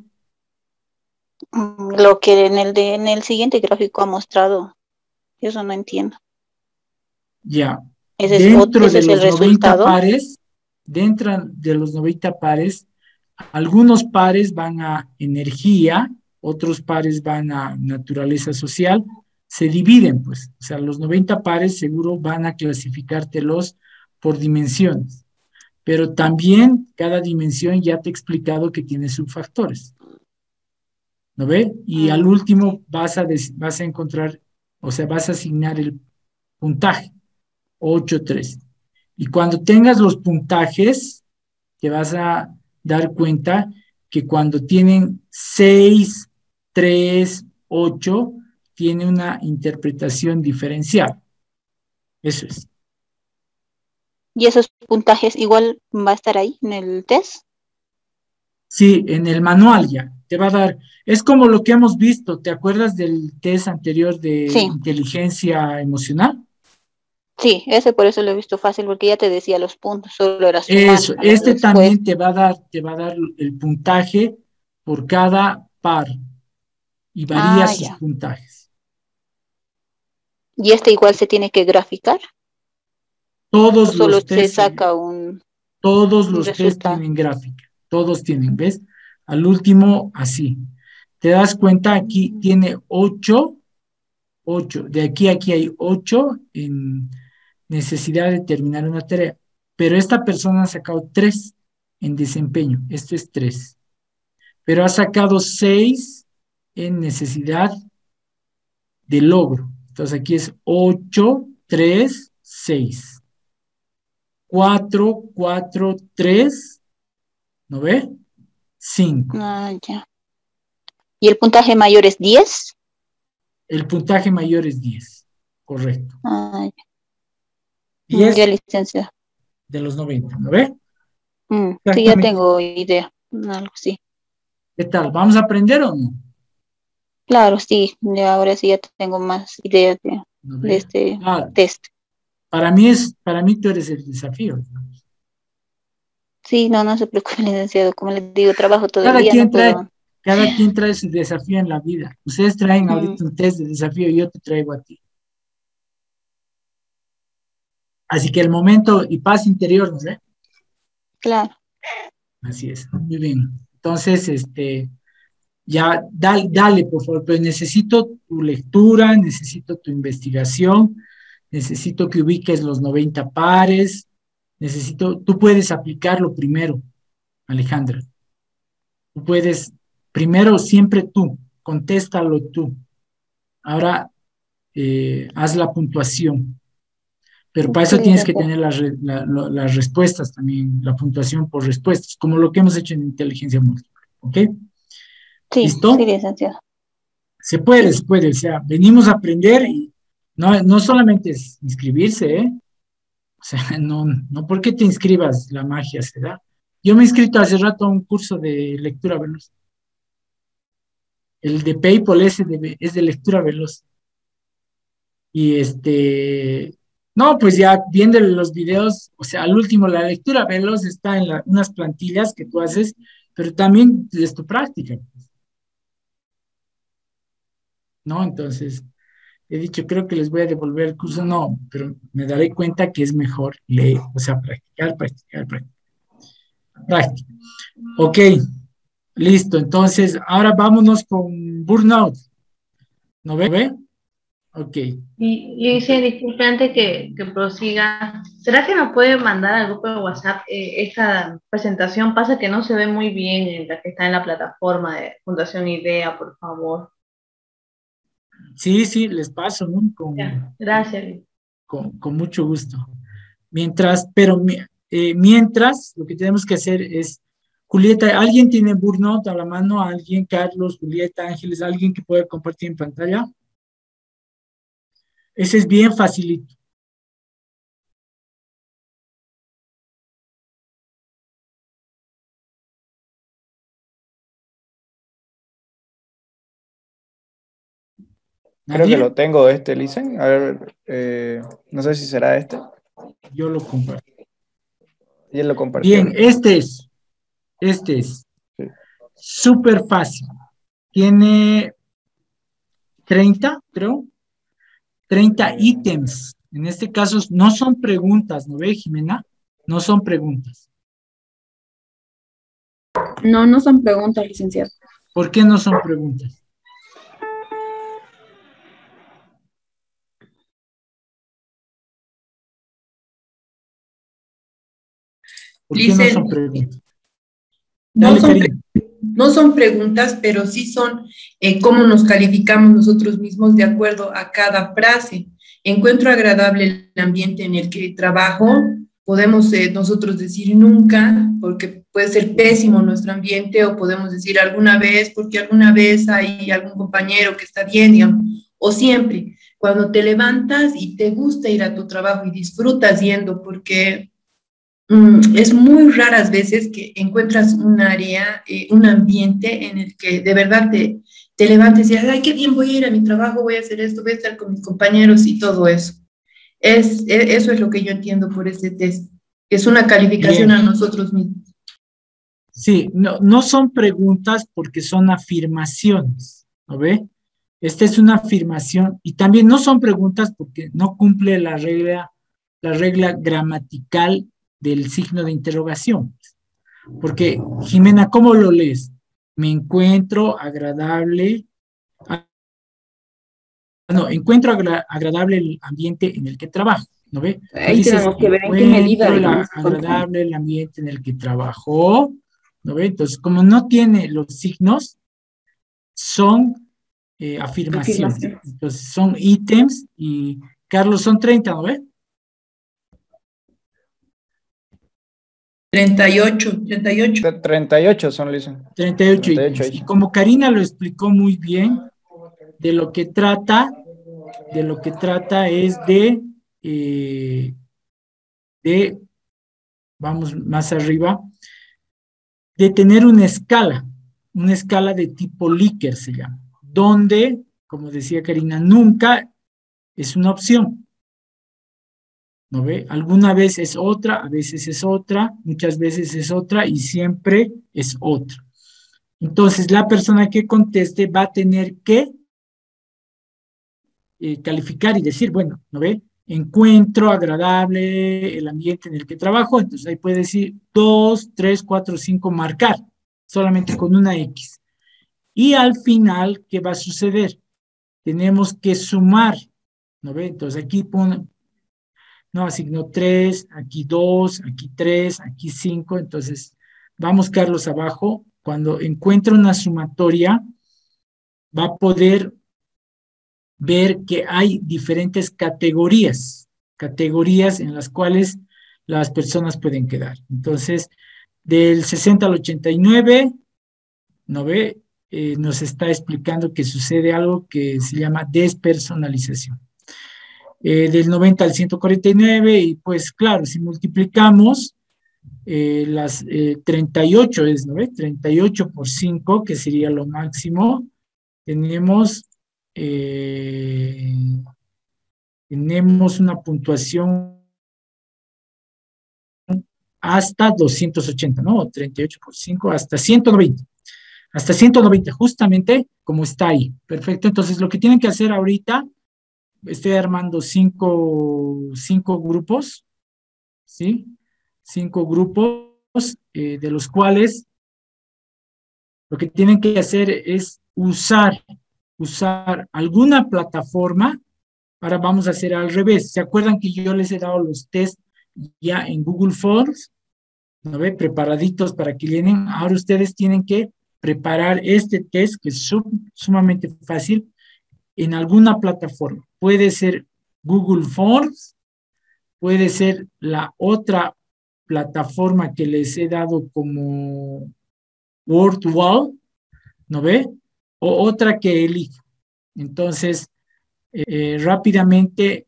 Lo que en el de en el siguiente gráfico ha mostrado, eso no entiendo. Ya. Ese es, Dentro ese de es el los noventa resultado. pares, dentro de los noventa pares, algunos pares van a energía, otros pares van a naturaleza social, se dividen, pues. O sea, los noventa pares seguro van a clasificártelos por dimensiones. Pero también cada dimensión ya te he explicado que tiene subfactores. ¿No ve? Y al último vas a, des- vas a encontrar, o sea, vas a asignar el puntaje, ocho, tres. Y cuando tengas los puntajes, te vas a dar cuenta que cuando tienen seis, tres, ocho, tiene una interpretación diferencial. Eso es. Y esos puntajes igual va a estar ahí en el test. Sí, en el manual ya, te va a dar, es como lo que hemos visto, ¿te acuerdas del test anterior de Sí. inteligencia emocional? Sí, ese por eso lo he visto fácil, porque ya te decía los puntos, solo era sumar Eso, a las este respuestas. también te va a dar, te va a dar el puntaje por cada par y varía Ah, sus ya. puntajes. ¿Y este igual se tiene que graficar? Todos ¿O solo los se test, saca un, todos un los test resultado? tienen gráfica, todos tienen, ¿ves? Al último, así. Te das cuenta, aquí tiene ocho, ocho, de aquí a aquí hay ocho en necesidad de terminar una tarea, pero esta persona ha sacado tres en desempeño, esto es tres, pero ha sacado seis en necesidad de logro, entonces aquí es ocho, tres, seis, cuatro, cuatro, tres, ¿no ve? cinco. Ah, ya. ¿Y el puntaje mayor es diez? El puntaje mayor es diez, correcto. Ah, ya. diez Ya, licencia. de los noventa, ¿no ve? Mm, sí, ya Exactamente. tengo idea. Algo así. ¿Qué tal? ¿Vamos a aprender o no? Claro, sí. Ya ahora sí ya tengo más ideas de, ¿No de ve? este Claro. test. Para mí es, para mí tú eres el desafío. digamos. Sí, no, no se preocupe, licenciado. Como les digo, trabajo todo el Cada día, quien no trae, puedo. cada quien trae su desafío en la vida. Ustedes traen Mm, ahorita un test de desafío y yo te traigo a ti. Así que el momento y paz interior, ¿no sé? claro. Así es, muy bien. Entonces, este, ya, dale, dale, por favor, pero necesito tu lectura, necesito tu investigación, necesito que ubiques los noventa pares, necesito, tú puedes aplicarlo primero, Alejandra. Tú puedes, primero siempre tú, contéstalo tú. Ahora eh, haz la puntuación. Pero para eso Sí, tienes que licenciado. tener las, re- la- lo- las respuestas también, la puntuación por respuestas, como lo que hemos hecho en inteligencia múltiple. ¿Ok? Sí, ¿Listo? sí, licenciado. Se puede, se puede. O sea, venimos a aprender y no, no solamente es inscribirse, ¿eh? O sea, no, no porque te inscribas, la magia se da. Yo me he inscrito hace rato a un curso de lectura veloz. El de PayPal ese de- es de lectura veloz. Y este, No, pues ya viendo los videos, o sea, al último la lectura veloz está en la- unas plantillas que tú haces, pero también es tu práctica, ¿no? Entonces, he dicho, creo que les voy a devolver el curso, no, pero me daré cuenta que es mejor leer, o sea, practicar, practicar, practicar. Práctica. Ok, listo. Entonces, ahora vámonos con burnout. ¿No ve? Ok. Y, y dice, disculpe, antes que, que prosiga, ¿será que nos puede mandar al grupo de WhatsApp eh, esta presentación? Pasa que no se ve muy bien en la que está en la plataforma de Fundación IDEA, por favor. Sí, sí, les paso, ¿no? Con, Ya, gracias. con, con mucho gusto. Mientras, pero mi- eh, mientras, lo que tenemos que hacer es, Julieta, ¿alguien tiene burnout a la mano? ¿Alguien, Carlos, Julieta, Ángeles, alguien que pueda compartir en pantalla? Ese es bien facilito. Creo ¿Nadie? que lo tengo este, Listen. A ver, eh, no sé si será este. Yo lo comparto. Y él lo compartió. Bien, este es, este es Sí. súper fácil. Tiene treinta, creo, treinta ítems. En este caso no son preguntas, ¿no ve, Jimena? No son preguntas. No, no son preguntas, licenciado. ¿Por qué no son preguntas? ¿Por qué no Licen, son preguntas? no Dale, son, Karina. pre- no son preguntas, pero sí son eh, cómo nos calificamos nosotros mismos de acuerdo a cada frase. Encuentro agradable el ambiente en el que trabajo. Podemos eh, nosotros decir nunca, porque puede ser pésimo nuestro ambiente, o podemos decir alguna vez, porque alguna vez hay algún compañero que está bien, digamos, o siempre. Cuando te levantas y te gusta ir a tu trabajo y disfrutas yendo, porque Mm, es muy raras veces que encuentras un área, eh, un ambiente en el que de verdad te, te levantes y dices, ay, qué bien, voy a ir a mi trabajo, voy a hacer esto, voy a estar con mis compañeros y todo eso. Es, e- eso es lo que yo entiendo por ese test. Es una calificación Bien. a nosotros mismos. Sí, no, no son preguntas porque son afirmaciones, ¿no ve? Esta es una afirmación y también no son preguntas porque no cumple la regla, la regla gramatical del signo de interrogación. Porque, Jimena, ¿cómo lo lees? Me encuentro agradable. ah, No, encuentro agra- agradable el ambiente en el que trabajo, ¿no ve? Tú Ahí dices, tenemos que ver en qué medida, encuentro la- digamos, contra- agradable el ambiente en el que trabajo, ¿no ve? Entonces, como no tiene los signos, son eh, afirmaciones. Afirmaciones. Entonces, son ítems y, Carlos, son treinta, ¿no ve? treinta y ocho, treinta y ocho. treinta y ocho son, Listen. treinta y ocho treinta y ocho ítems. ahí. Y como Karina lo explicó muy bien, de lo que trata, de lo que trata es de, eh, de, vamos más arriba, de tener una escala, una escala de tipo Likert se llama, donde, como decía Karina, nunca es una opción. ¿No ve? Alguna vez es otra, a veces es otra, muchas veces es otra y siempre es otra. Entonces, la persona que conteste va a tener que eh, calificar y decir, bueno, ¿no ve? Encuentro agradable el ambiente en el que trabajo, entonces ahí puede decir dos, tres, cuatro, cinco, marcar, solamente con una X. Y al final, ¿qué va a suceder? Tenemos que sumar, ¿no ve? Entonces aquí pone, no, asigno tres, aquí dos, aquí tres, aquí cinco, entonces vamos, Carlos, abajo. Cuando encuentre una sumatoria, va a poder ver que hay diferentes categorías, categorías en las cuales las personas pueden quedar. Entonces, del sesenta al ochenta y nueve, ¿no ve? Eh, nos está explicando que sucede algo que se llama despersonalización. Eh, del noventa al ciento cuarenta y nueve, y pues claro, si multiplicamos eh, las eh, treinta y ocho, es, ¿no ve? treinta y ocho por cinco, que sería lo máximo, tenemos eh, tenemos una puntuación hasta doscientos ochenta, ¿no? treinta y ocho por cinco, hasta ciento noventa. Hasta ciento noventa, justamente como está ahí. Perfecto. Entonces, lo que tienen que hacer ahorita, estoy armando cinco, cinco grupos, ¿sí? Cinco grupos, eh, de los cuales lo que tienen que hacer es usar, usar alguna plataforma. Ahora vamos a hacer al revés. ¿Se acuerdan que yo les he dado los test ya en Google Forms? ¿No ve? Preparaditos para que llenen. Ahora ustedes tienen que preparar este test, que es sum- sumamente fácil, en alguna plataforma. Puede ser Google Forms, puede ser la otra plataforma que les he dado como WordWall, ¿no ve? O otra que elijo. Entonces, eh, rápidamente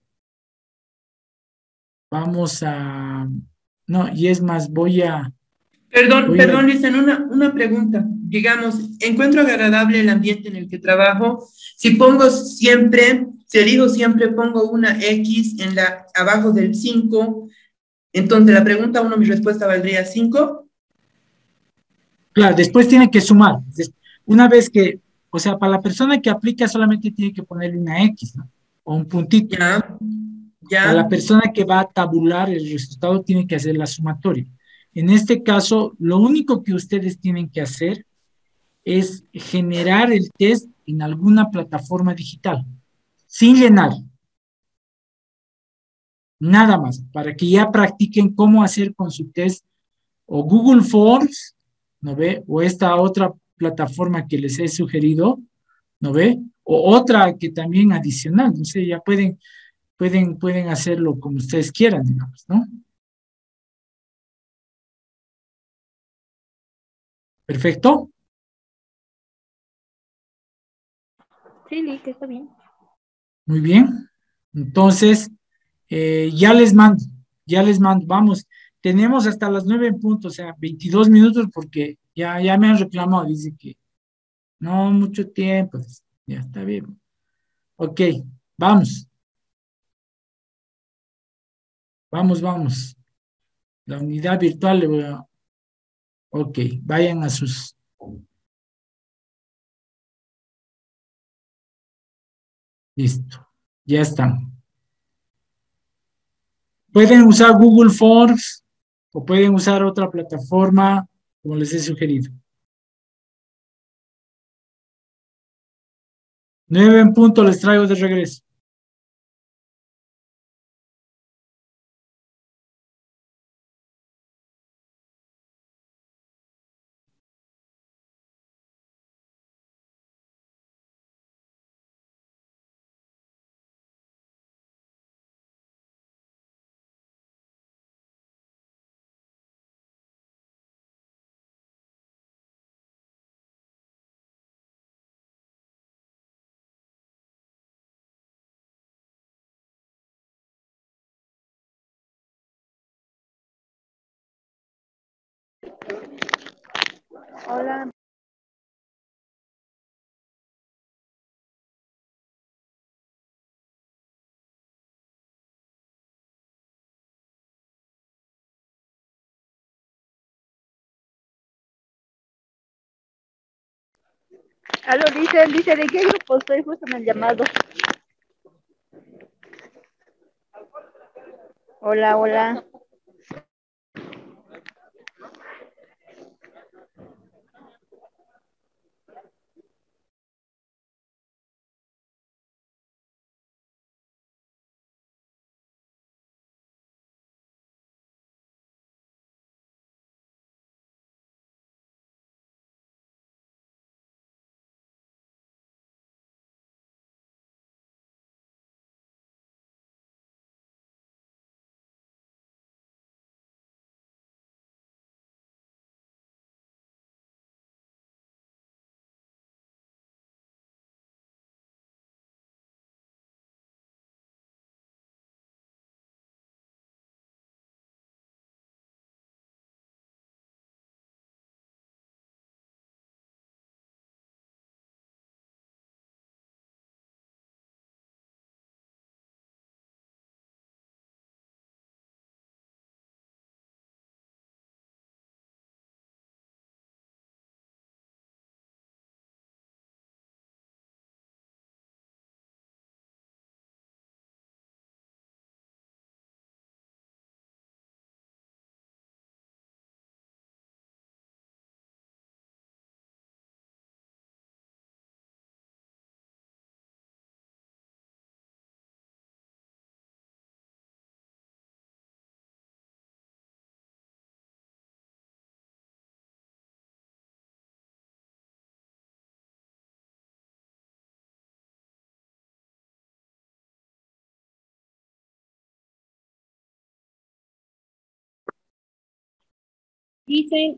vamos a... No, y es más, voy a... Perdón, voy a- perdón, Listen, una, una pregunta. Digamos, encuentro agradable el ambiente en el que trabajo. Si pongo siempre, si elijo siempre, pongo una X en la, abajo del cinco, entonces la pregunta uno, mi respuesta valdría cinco. Claro, después tiene que sumar. Des- Una vez que, o sea, para la persona que aplica solamente tiene que ponerle una X, ¿no? O un puntito. Ya, Para la ya. persona que va a tabular el resultado tiene que hacer la sumatoria. En este caso, lo único que ustedes tienen que hacer es generar el test en alguna plataforma digital, sin llenar, nada más, para que ya practiquen cómo hacer con su test o Google Forms, ¿no ve? O esta otra plataforma que les he sugerido, ¿no ve? O otra que también adicional, no sé, ya pueden, pueden, pueden hacerlo como ustedes quieran, digamos, ¿no? Perfecto. Sí, Lick, está bien. Muy bien. Entonces, eh, ya les mando, ya les mando. Vamos, tenemos hasta las nueve en punto, o sea, veintidós minutos porque ya, ya me han reclamado, dice que no mucho tiempo. Dice, ya está bien. Ok, vamos, vamos, vamos. La unidad virtual le voy a... Ok, vayan a sus... Listo, ya están. Pueden usar Google Forms o pueden usar otra plataforma, como les he sugerido. Nueve en punto les traigo de regreso. Hola. Aló, dice, dice, ¿de qué grupo estoy? Justo me han llamado. Hola, hola. Dicen,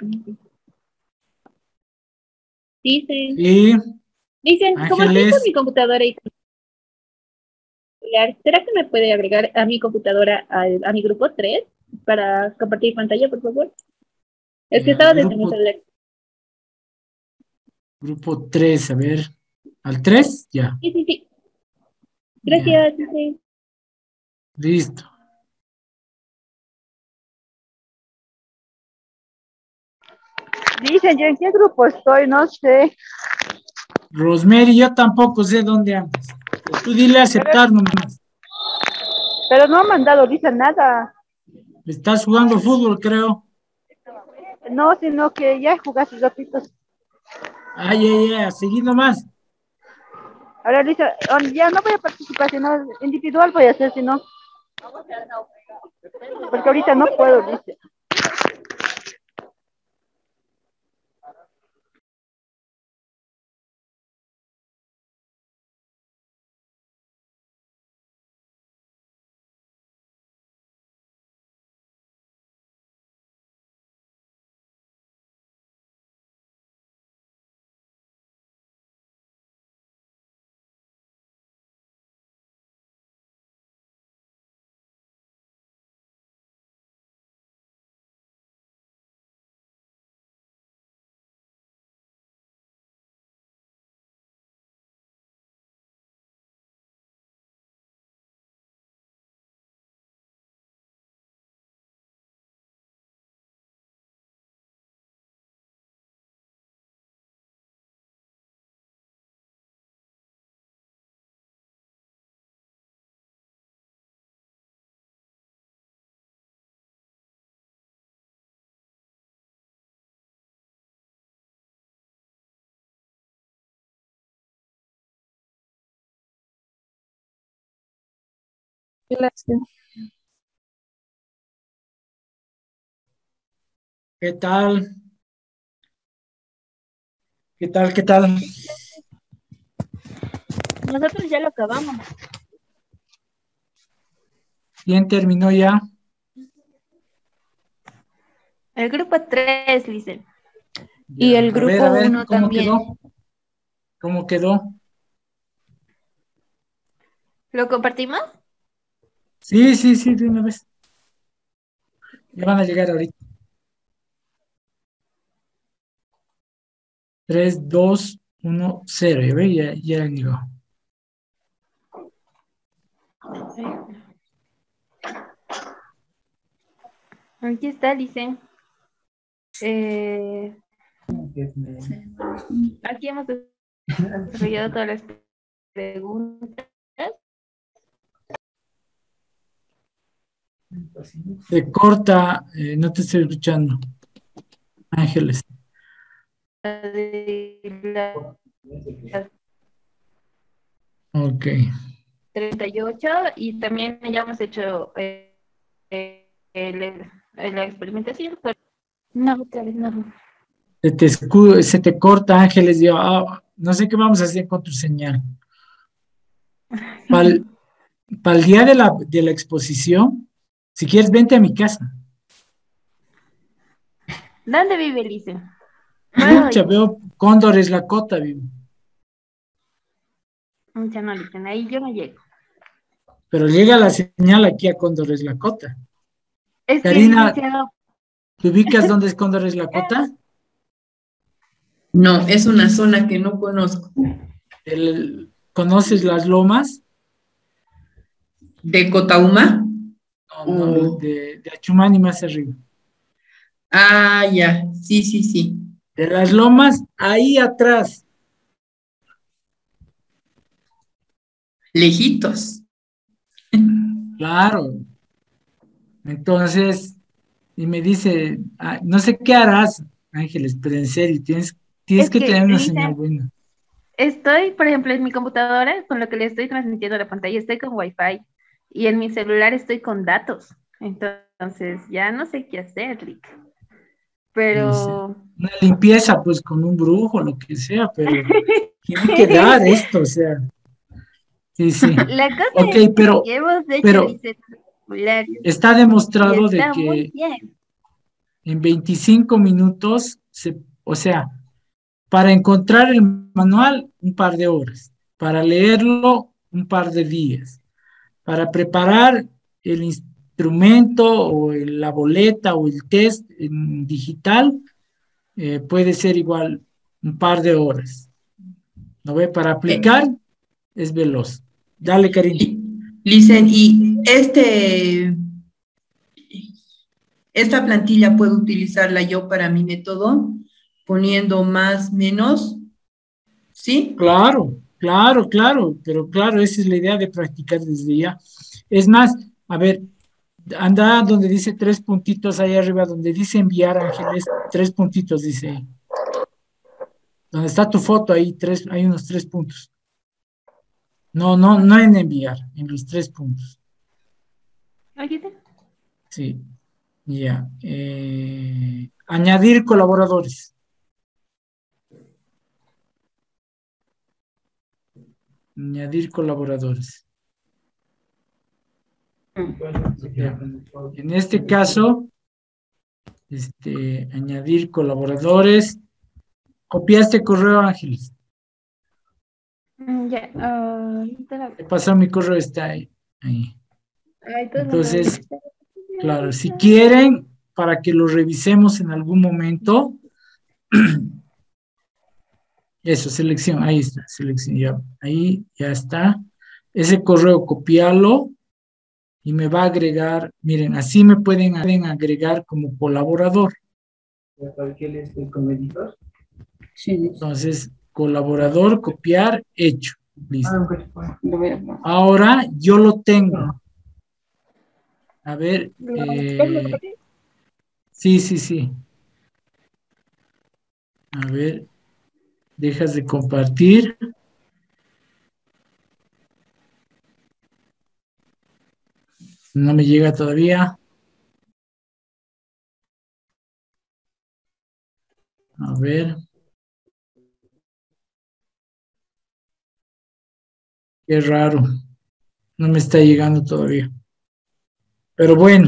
dicen, Sí, dicen, como estoy Ángeles. con mi computadora y celular, ¿será que me puede agregar a mi computadora al- a, mi grupo tres para compartir pantalla, por favor? Es que Ya, estaba desde mi grupo, celular. grupo tres, a ver. ¿Al tres? Ya, Sí, sí, sí. ya, Gracias, dice. listo. Dicen, ¿yo en qué grupo estoy? No sé. Rosemary, yo tampoco sé dónde andas. Pero tú dile a aceptar nomás. Pero no ha mandado, dice nada. Estás jugando fútbol, creo. No, sino que ya jugaste ratitos. Ay, ay, ay, seguí nomás. Ahora dice, oh, ya no voy a participar, sino individual voy a hacer, si no. Porque ahorita no puedo, dice. Gracias. ¿Qué tal? ¿Qué tal? ¿Qué tal? Nosotros ya lo acabamos. ¿Quién terminó ya? El grupo tres, dicen. Ya, Y el a ver, grupo a ver, uno ¿cómo también. quedó? ¿Cómo quedó? ¿Lo compartimos? Sí, sí, sí, de una vez. Ya van a llegar ahorita. Tres, dos, uno, cero. Ya ve, ya, ya llegó. Aquí está, dicen. Eh, aquí hemos desarrollado todas las preguntas. Se corta, eh, no te estoy escuchando. Ángeles. La- las Ok. treinta y ocho y también ya hemos hecho eh, eh, el- la experimentación. Pero... No, otra vez no. Se te, escu- se te corta, Ángeles. Yo, ah, no sé qué vamos a hacer con tu señal. Para el día de la, de la exposición, si quieres, vente a mi casa. ¿Dónde vive Lice? Pucha, veo cóndores la cota, vivo. Ya no, Lice, ahí yo no llego. Pero llega la señal aquí a Cóndores la Cota. Es que, Karina, licenciado, ¿te ubicas dónde es Cóndores la Cota? No, es una zona que no conozco. El- ¿conoces las lomas? ¿De Cotauma? No, no, de, de Achumani más arriba. Ah, ya, sí, sí, sí. De las lomas, ahí atrás. Lejitos. Claro. Entonces, y me dice, ah, no sé qué harás, Ángeles, pero en serio, tienes, tienes es que que, tener una Lice, señal buena. estoy, por ejemplo, en mi computadora, con lo que le estoy transmitiendo a la pantalla, estoy con Wi-Fi y en mi celular estoy con datos. Entonces, ya no sé qué hacer, Rick. Pero... Una limpieza, pues, con un brujo, lo que sea, pero tiene que dar esto, o sea. Sí, sí. La cosa Ok, es pero, que hemos hecho pero licencias populares está y demostrado de está muy que bien. en veinticinco minutos, se, o sea, para encontrar el manual, un par de horas, para leerlo, un par de días, para preparar el instrumento o el- la boleta o el test en digital, eh, puede ser igual un par de horas. ¿No ve? Para aplicar es veloz. Dale, Karina. Licen, y este, esta plantilla puedo utilizarla yo para mi método, poniendo más, menos, ¿sí? Claro, claro, claro, pero claro, esa es la idea de practicar desde ya. Es más, a ver, anda donde dice tres puntitos ahí arriba, donde dice enviar, Ángeles, tres puntitos dice ahí. Donde está tu foto ahí, tres, hay unos tres puntos. No, no, no en enviar, en los tres puntos. Aquí está. Sí, ya. Eh, añadir colaboradores. Añadir colaboradores. Ya. En este caso, este, añadir colaboradores. ¿Copiaste correo, Ángeles? Mm, Ya, ah, ahorita la- He pasado mi correo, está ahí. ahí. Ay, todo Entonces, mal. claro, si quieren, para que lo revisemos en algún momento, eso, selección, ahí está, selección, ya, ahí ya está. Ese correo, copiarlo y me va a agregar, miren, así me pueden, pueden agregar como colaborador. ¿Para qué le estoy como editor? Sí. Entonces, colaborador, copiar, hecho. Listo. Ahora yo lo tengo. A ver. eh, sí, sí, sí. A ver. Dejas de compartir. No me llega todavía. A ver. Qué raro. No me está llegando todavía. Pero bueno.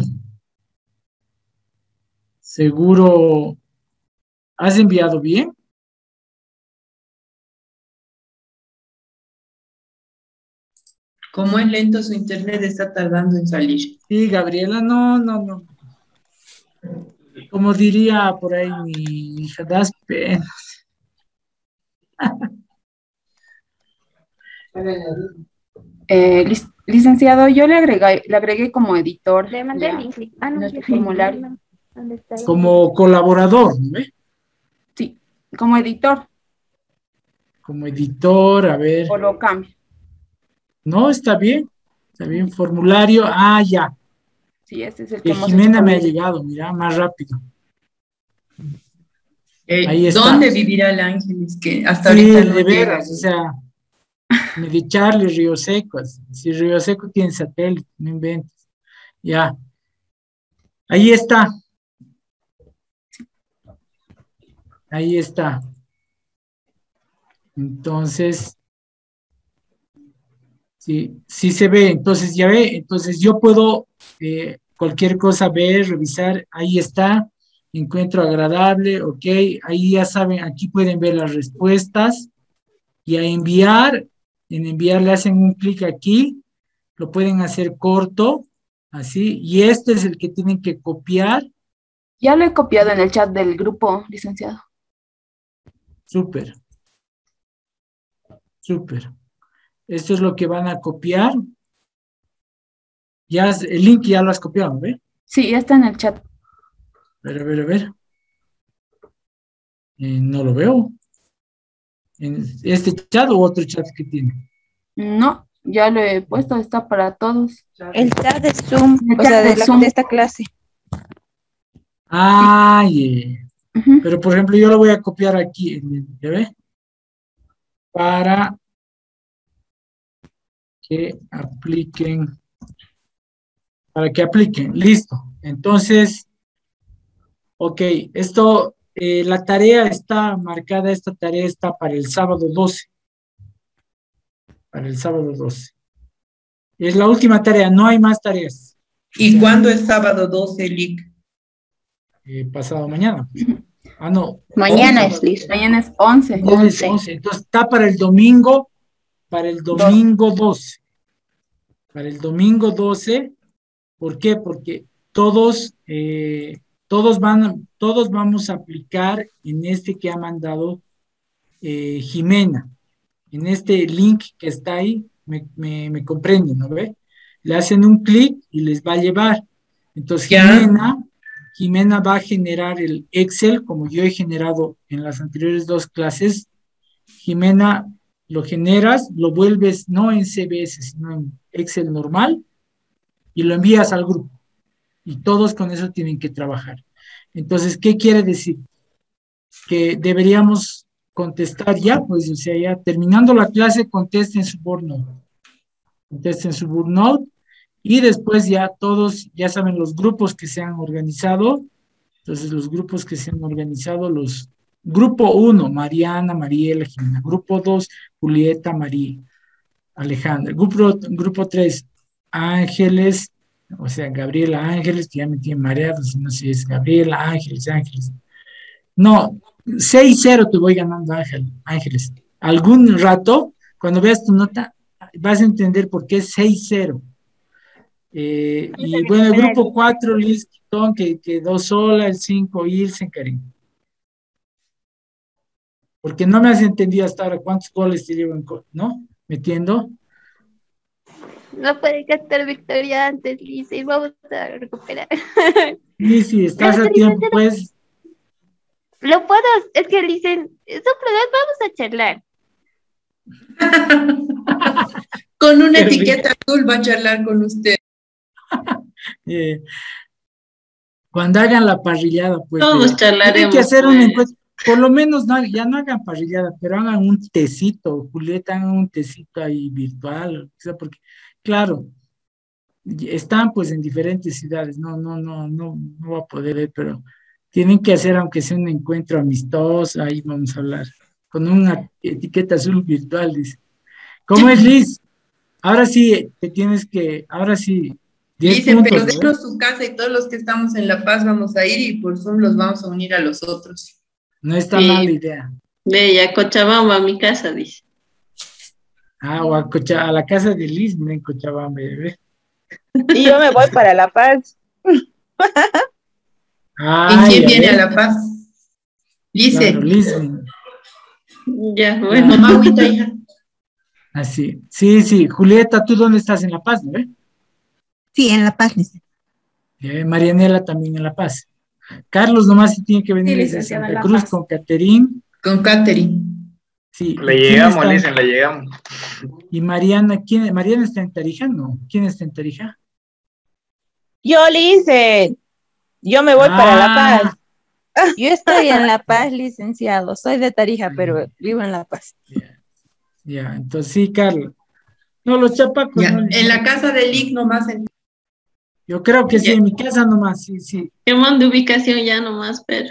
Seguro. ¿Has enviado bien? Como es lento su internet, está tardando en salir. Sí, Gabriela, no, no, no. Como diría por ahí mi hija, das pena. Eh, lic- licenciado, yo le agregué, le agregué como editor. Le mandé el link. Ah, no, nuestro sí, sí. formulario. ¿Dónde está? Como colaborador, ¿no ve? Sí, como editor. Como editor, a ver. O lo cambio. No, está bien. Está bien, formulario. Ah, ya. Sí, este es el que Que hemos Jimena hecho me ha con él. llegado, mira, más rápido. Eh, Ahí está. ¿Dónde vivirá el Ángeles? Que hasta Sí, ahorita no de llega. veras, o sea, me de Charlie Río Seco. Si Río Seco tiene satélite, no inventes. Ya. Ahí está. Ahí está. Entonces, sí, sí se ve. Entonces, ya ve. Entonces, yo puedo eh, cualquier cosa ver, revisar. Ahí está. Encuentro agradable. Ok. Ahí ya saben, aquí pueden ver las respuestas. Y a enviar, en enviar le hacen un clic aquí. Lo pueden hacer corto. Así. Y este es el que tienen que copiar. Ya lo he copiado en el chat del grupo, licenciado. Súper. Súper. Esto es lo que van a copiar. Ya, has- el link ya lo has copiado, ¿ve? Sí, ya está en el chat. A ver, a ver, a ver. Eh, no lo veo. ¿En este chat o otro chat que tiene? No, ya lo he puesto, está para todos. El chat de Zoom, El o chat sea, de de, la- Zoom. de esta clase. Ah, yeah. Pero, por ejemplo, yo lo voy a copiar aquí, ¿ya ve? Para que apliquen, para que apliquen, listo. Entonces, ok, esto, eh, la tarea está marcada, esta tarea está para el sábado doce. Para el sábado doce. Es la última tarea, no hay más tareas. ¿Y cuándo es sábado doce, Lic? eh, pasado mañana. Ah, no. Mañana once. es listo. Mañana es once. Mañana es once. Entonces está para el domingo, para el domingo doce. Para el domingo doce. ¿Por qué? Porque todos, eh, todos van, todos vamos a aplicar en este que ha mandado eh, Jimena. En este link que está ahí, me, me, me comprenden, ¿no ve? Le hacen un clic y les va a llevar. Entonces, Jimena, Jimena va a generar el Excel, como yo he generado en las anteriores dos clases. Jimena, lo generas, lo vuelves no en C B S, sino en Excel normal, y lo envías al grupo. Y todos con eso tienen que trabajar. Entonces, ¿qué quiere decir? Que deberíamos contestar ya, pues, o sea, ya terminando la clase, contesten su board note. Contesten su board note. Y después ya todos, ya saben, los grupos que se han organizado. Entonces, los grupos que se han organizado, los... Grupo uno, Mariana, Mariela, Jimena. Grupo dos, Julieta, María, Alejandra. Grupo, grupo tres, Ángeles, o sea, Gabriela Ángeles, que ya me tiene mareado, si no sé si es Gabriela Ángeles, Ángeles. No, seis cero te voy ganando, Ángel, Ángeles. Algún rato, cuando veas tu nota, vas a entender por qué es seis cero. Eh, y bueno, el grupo cuatro, Liz Quitón, que quedó sola, el cinco, Ilse, Karim. Porque no me has entendido hasta ahora cuántos goles te llevo en, ¿no? ¿Metiendo? No puede cantar victoria antes, Liz, y vamos a recuperar. Sí, sí, estás a tiempo, pues. Lo puedo, es que dicen, es un problema, vamos a charlar. Con una etiqueta azul va a charlar con usted. Eh, cuando hagan la parrillada, pues. Todos eh, charlaremos. Tienen que hacer pues. una encuesta. Por lo menos no, ya no hagan parrillada, pero hagan un tecito, Julieta, hagan un tecito ahí virtual, o sea, porque, claro, están pues en diferentes ciudades, no, no, no, no, no va a poder ver, pero tienen que hacer, aunque sea un encuentro amistoso, ahí vamos a hablar, con una etiqueta azul virtual, dice. ¿Cómo es, Liz? Ahora sí, te tienes que, ahora sí, Dicen, pero denos su casa y todos los que estamos en La Paz vamos a ir y por Zoom los vamos a unir a los otros. No está Sí. mala idea. Ve, ya Cochabamba, a mi casa, dice. Ah, o a, Cocha, a la casa de Liz, no en Cochabamba, ¿ve? Y yo me voy para La Paz. Ah, ¿Y quién ya viene ves. a La Paz? Lice. Claro, Liz. Ya, bueno. Mamá, agüita, hija. Así. Sí, sí. Julieta, ¿tú dónde estás? En La Paz, ¿no? ¿Eh? Sí, en La Paz, licenciado. Eh, Marianela también en La Paz. Carlos nomás sí tiene que venir Sí, desde licenciada, Santa en La Cruz Paz. con Caterín. Con Catherine. Sí. Le ¿Y quién llegamos, está? dicen, le llegamos. Y Mariana, ¿quién? ¿Mariana está en Tarija? No. ¿Quién está en Tarija? Yo, Lice, yo me voy para La Ah, Paz. Yo estoy en La Paz, licenciado. Soy de Tarija, pero vivo en La Paz. ya, entonces sí, Carlos. No, los chapacos. Ya, no, en la casa del I C nomás. En... Yo creo que sí, Ya. en mi casa nomás, sí, sí. Que mande ubicación ya nomás, pero.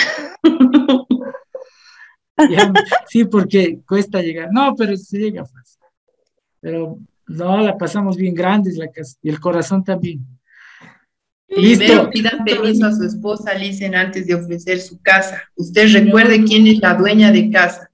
Ya, sí, porque cuesta llegar. No, pero se llega fácil. Pero no, la pasamos bien grandes la casa. Y el corazón también. Listo. Primero pidan permiso a su esposa, Licen, antes de ofrecer su casa. Usted recuerde quién es la dueña de casa.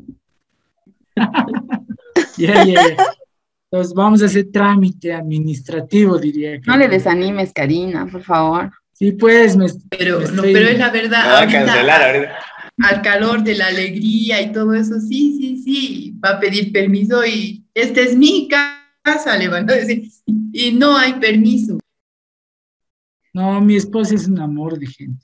Ya, ya, ya. Entonces vamos a hacer trámite administrativo, diría que. No le desanimes, Karina, por favor. Sí, pues, me, Pero, me no, estoy- pero es la verdad. Me va a ahorita, cancelar ahorita. al calor de la alegría y todo eso, sí, sí, sí, va a pedir permiso y esta es mi casa, le van a decir, y no hay permiso. No, mi esposa es un amor de gente.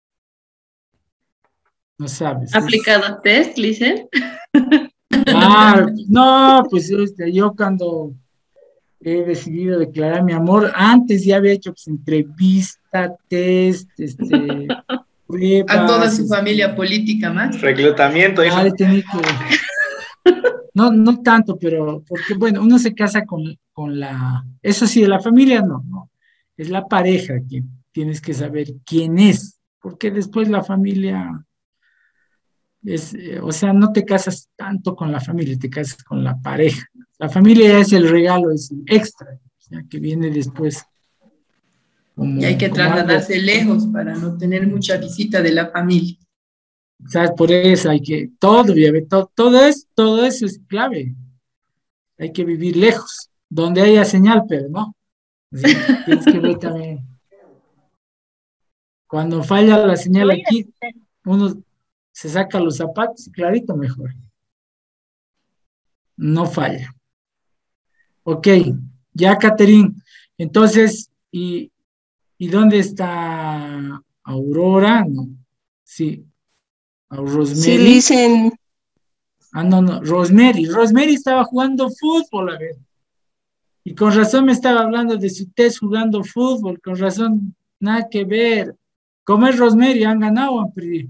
No sabes. es- ¿Aplicado test, Licen? Ah, no, pues este, yo cuando he decidido declarar mi amor, antes ya había hecho pues, entrevista, test, este, pruebas. A toda su este, familia política más. Reclutamiento, hijo. ah, he tenido que- No, no tanto, pero porque bueno, uno se casa con, con la, eso sí, de la familia no, no, es la pareja que tienes que saber quién es, porque después la familia es, eh, o sea, no te casas tanto con la familia, te casas con la pareja. La familia es el regalo, es el extra, o sea, que viene después. Como, y hay que como trasladarse algo, lejos para no tener mucha visita de la familia. ¿sabes? Por eso hay que, todo, ya ve, todo, todo, es, todo eso es clave. Hay que vivir lejos, donde haya señal, pero no. Así, tienes que ver también. Cuando falla la señal aquí, uno se saca los zapatos y clarito mejor. No falla. Ok, ya, Caterín. Entonces, ¿y, ¿y dónde está Aurora? No. Sí. A Rosemary. Sí, dicen. Ah, no, no. Rosemary. Rosemary estaba jugando fútbol, a ver. Y con razón me estaba hablando de su test jugando fútbol. Con razón, nada que ver. ¿Cómo es Rosemary? ¿Han ganado o han perdido?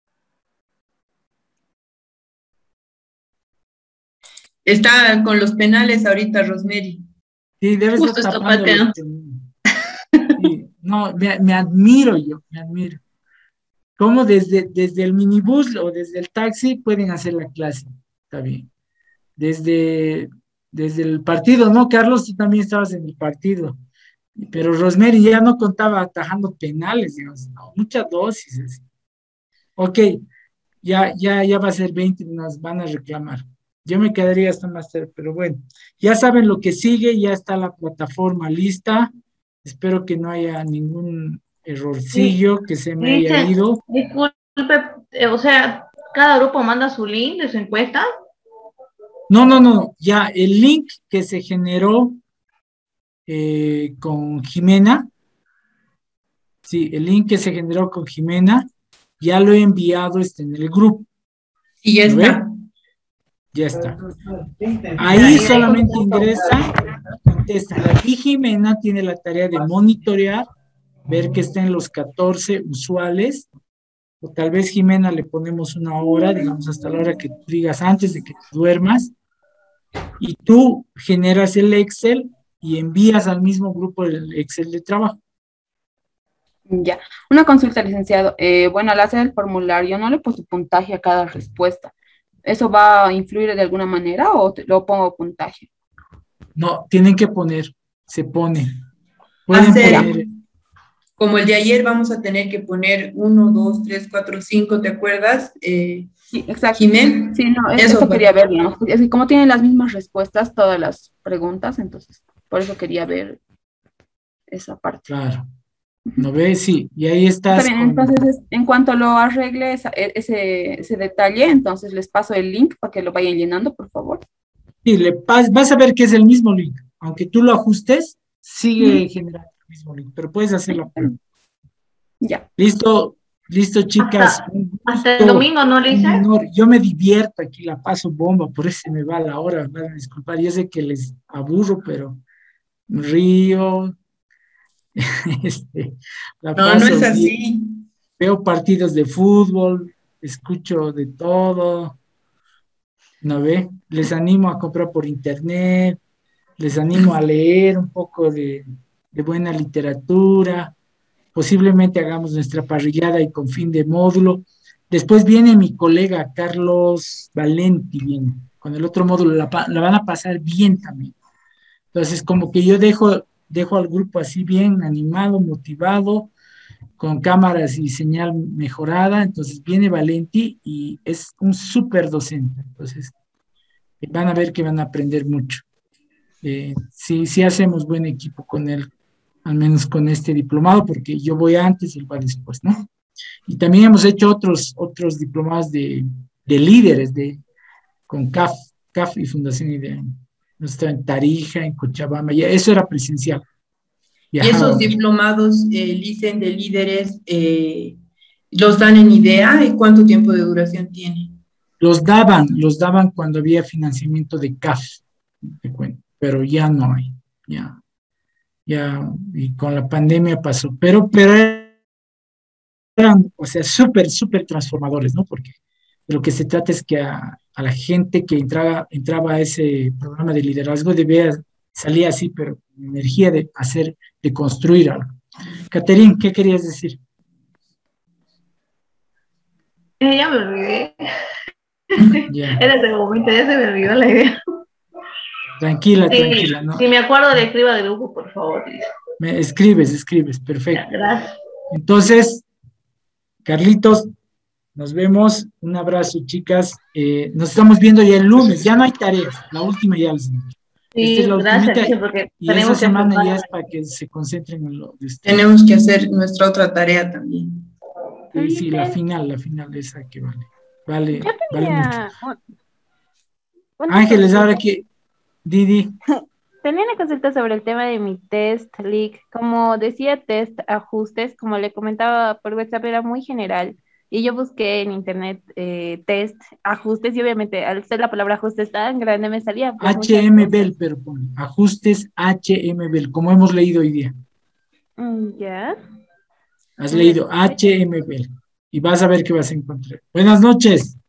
Está con los penales ahorita, Rosemary. Sí, debe Justo estar está tapando pateando. los penales. Sí, no, me, me admiro yo, me admiro. ¿Cómo desde, desde el minibús o desde el taxi pueden hacer la clase? Está bien. Desde, desde el partido, ¿no, Carlos? Tú también estabas en el partido. Pero Rosemary ya no contaba atajando penales, digamos, no, muchas dosis. Así. Ok, ya, ya, ya va a ser veinte, nos van a reclamar. Yo me quedaría hasta más tarde, pero bueno, ya saben lo que sigue, ya está la plataforma lista. Espero que no haya ningún errorcillo que se me haya Dicen, ido. disculpe, eh, o sea, cada grupo manda su link de su encuesta. No, no, no, ya el link que se generó eh, con Jimena, sí, el link que se generó con Jimena, ya lo he enviado este, en el grupo. Y ya ¿Lo está. ve? Ya está. Ahí solamente ingresa, contesta. Y Jimena tiene la tarea de monitorear, ver que estén los catorce usuales, o tal vez Jimena le ponemos una hora, digamos hasta la hora que tú digas antes de que te duermas, y tú generas el Excel y envías al mismo grupo el Excel de trabajo. Ya, una consulta, licenciado. Eh, bueno, al hacer el formulario no le puse puntaje a cada respuesta. ¿Eso va a influir de alguna manera o te- lo pongo puntaje? No, tienen que poner, se pone. Pueden Hacer, poner, como el de ayer, vamos a tener que poner uno, dos, tres, cuatro, cinco, ¿te acuerdas? Eh, Sí, exacto. Jimé. Sí, no, es- Eso eso va. quería ver, ¿no? Es que como tienen las mismas respuestas todas las preguntas, entonces por eso quería ver esa parte. claro. ¿No ves? Sí, y ahí Está estás bien, con, entonces es- en cuanto lo arregle esa- e- ese, ese detalle, entonces les paso el link para que lo vayan llenando, por favor. sí, le pas- vas a ver que es el mismo link. Aunque tú lo ajustes, sigue Ujú. generando el mismo link, pero puedes hacer la prueba. Ya. Listo, listo, chicas. Hasta, Un hasta el gusto, domingo, ¿no, un Lisa? honor. Yo me divierto aquí, la paso bomba, por eso se me va la hora. Van a disculpar, yo sé que les aburro, pero río, este, la No, no paso es bien. así. Veo partidos de fútbol, escucho de todo, ¿no ve? Les animo a comprar por internet, les animo a leer un poco de, de buena literatura, posiblemente hagamos nuestra parrillada y con fin de módulo. Después viene mi colega Carlos Valenti, viene, con el otro módulo, la, pa- la van a pasar bien también. Entonces, como que yo dejo, dejo al grupo así bien animado, motivado, con cámaras y señal mejorada. Entonces, viene Valenti y es un súper docente. Entonces, eh, van a ver que van a aprender mucho. Eh, sí, sí hacemos buen equipo con él, al menos con este diplomado, porque yo voy antes y él va después, ¿no? Y también hemos hecho otros, otros diplomados de, de líderes, de, con C A F, C A F y Fundación IDEA. No estaba en Tarija, en Cochabamba, ya eso era presencial. Y esos Viajábamos. diplomados, eh, licen de líderes, eh, ¿los dan en IDEA? ¿Y cuánto tiempo de duración tiene? Los daban, los daban cuando había financiamiento de C A F, te cuento, pero ya no hay, ya, ya, y con la pandemia pasó, pero, pero eran, o sea, súper, súper transformadores, ¿no? Porque de lo que se trata es que a, a la gente que entraba, entraba a ese programa de liderazgo debía, salía así, pero con energía de hacer, de construir algo. Caterín, ¿qué querías decir? Eh, ya me olvidé. Ya, Era ese momento, ya se me olvidó la idea. tranquila, Sí, tranquila, ¿no? si me acuerdo, le escriba de grupo, por favor. Lisa. Me escribes, escribes, perfecto. Gracias. Entonces, Carlitos, nos vemos. Un abrazo, chicas. Eh, nos estamos viendo ya el lunes. Ya no hay tareas. La última ya les he dicho. Sí, Esta es la gracias, ultimita, sí, porque y tenemos esa que semana preparar. ya es para que se concentren en lo de ustedes. Tenemos que hacer nuestra otra tarea también. Sí, sí, la final, la final esa que vale. Vale, Yo vale mucho. tenía un- una Ángeles, consulta. ahora que, Didi, Tenía una consulta sobre el tema de mi test, Lick. Como decía test ajustes, como le comentaba por WhatsApp, era muy general. Y yo busqué en internet eh, test ajustes y obviamente al ser la palabra ajustes tan grande me salía pues, muchas H M cosas. Bell, pero pone, ajustes H M Bell, como hemos leído hoy día. Mm, Ya. Has leído H M Bell y vas a ver qué vas a encontrar. Buenas noches.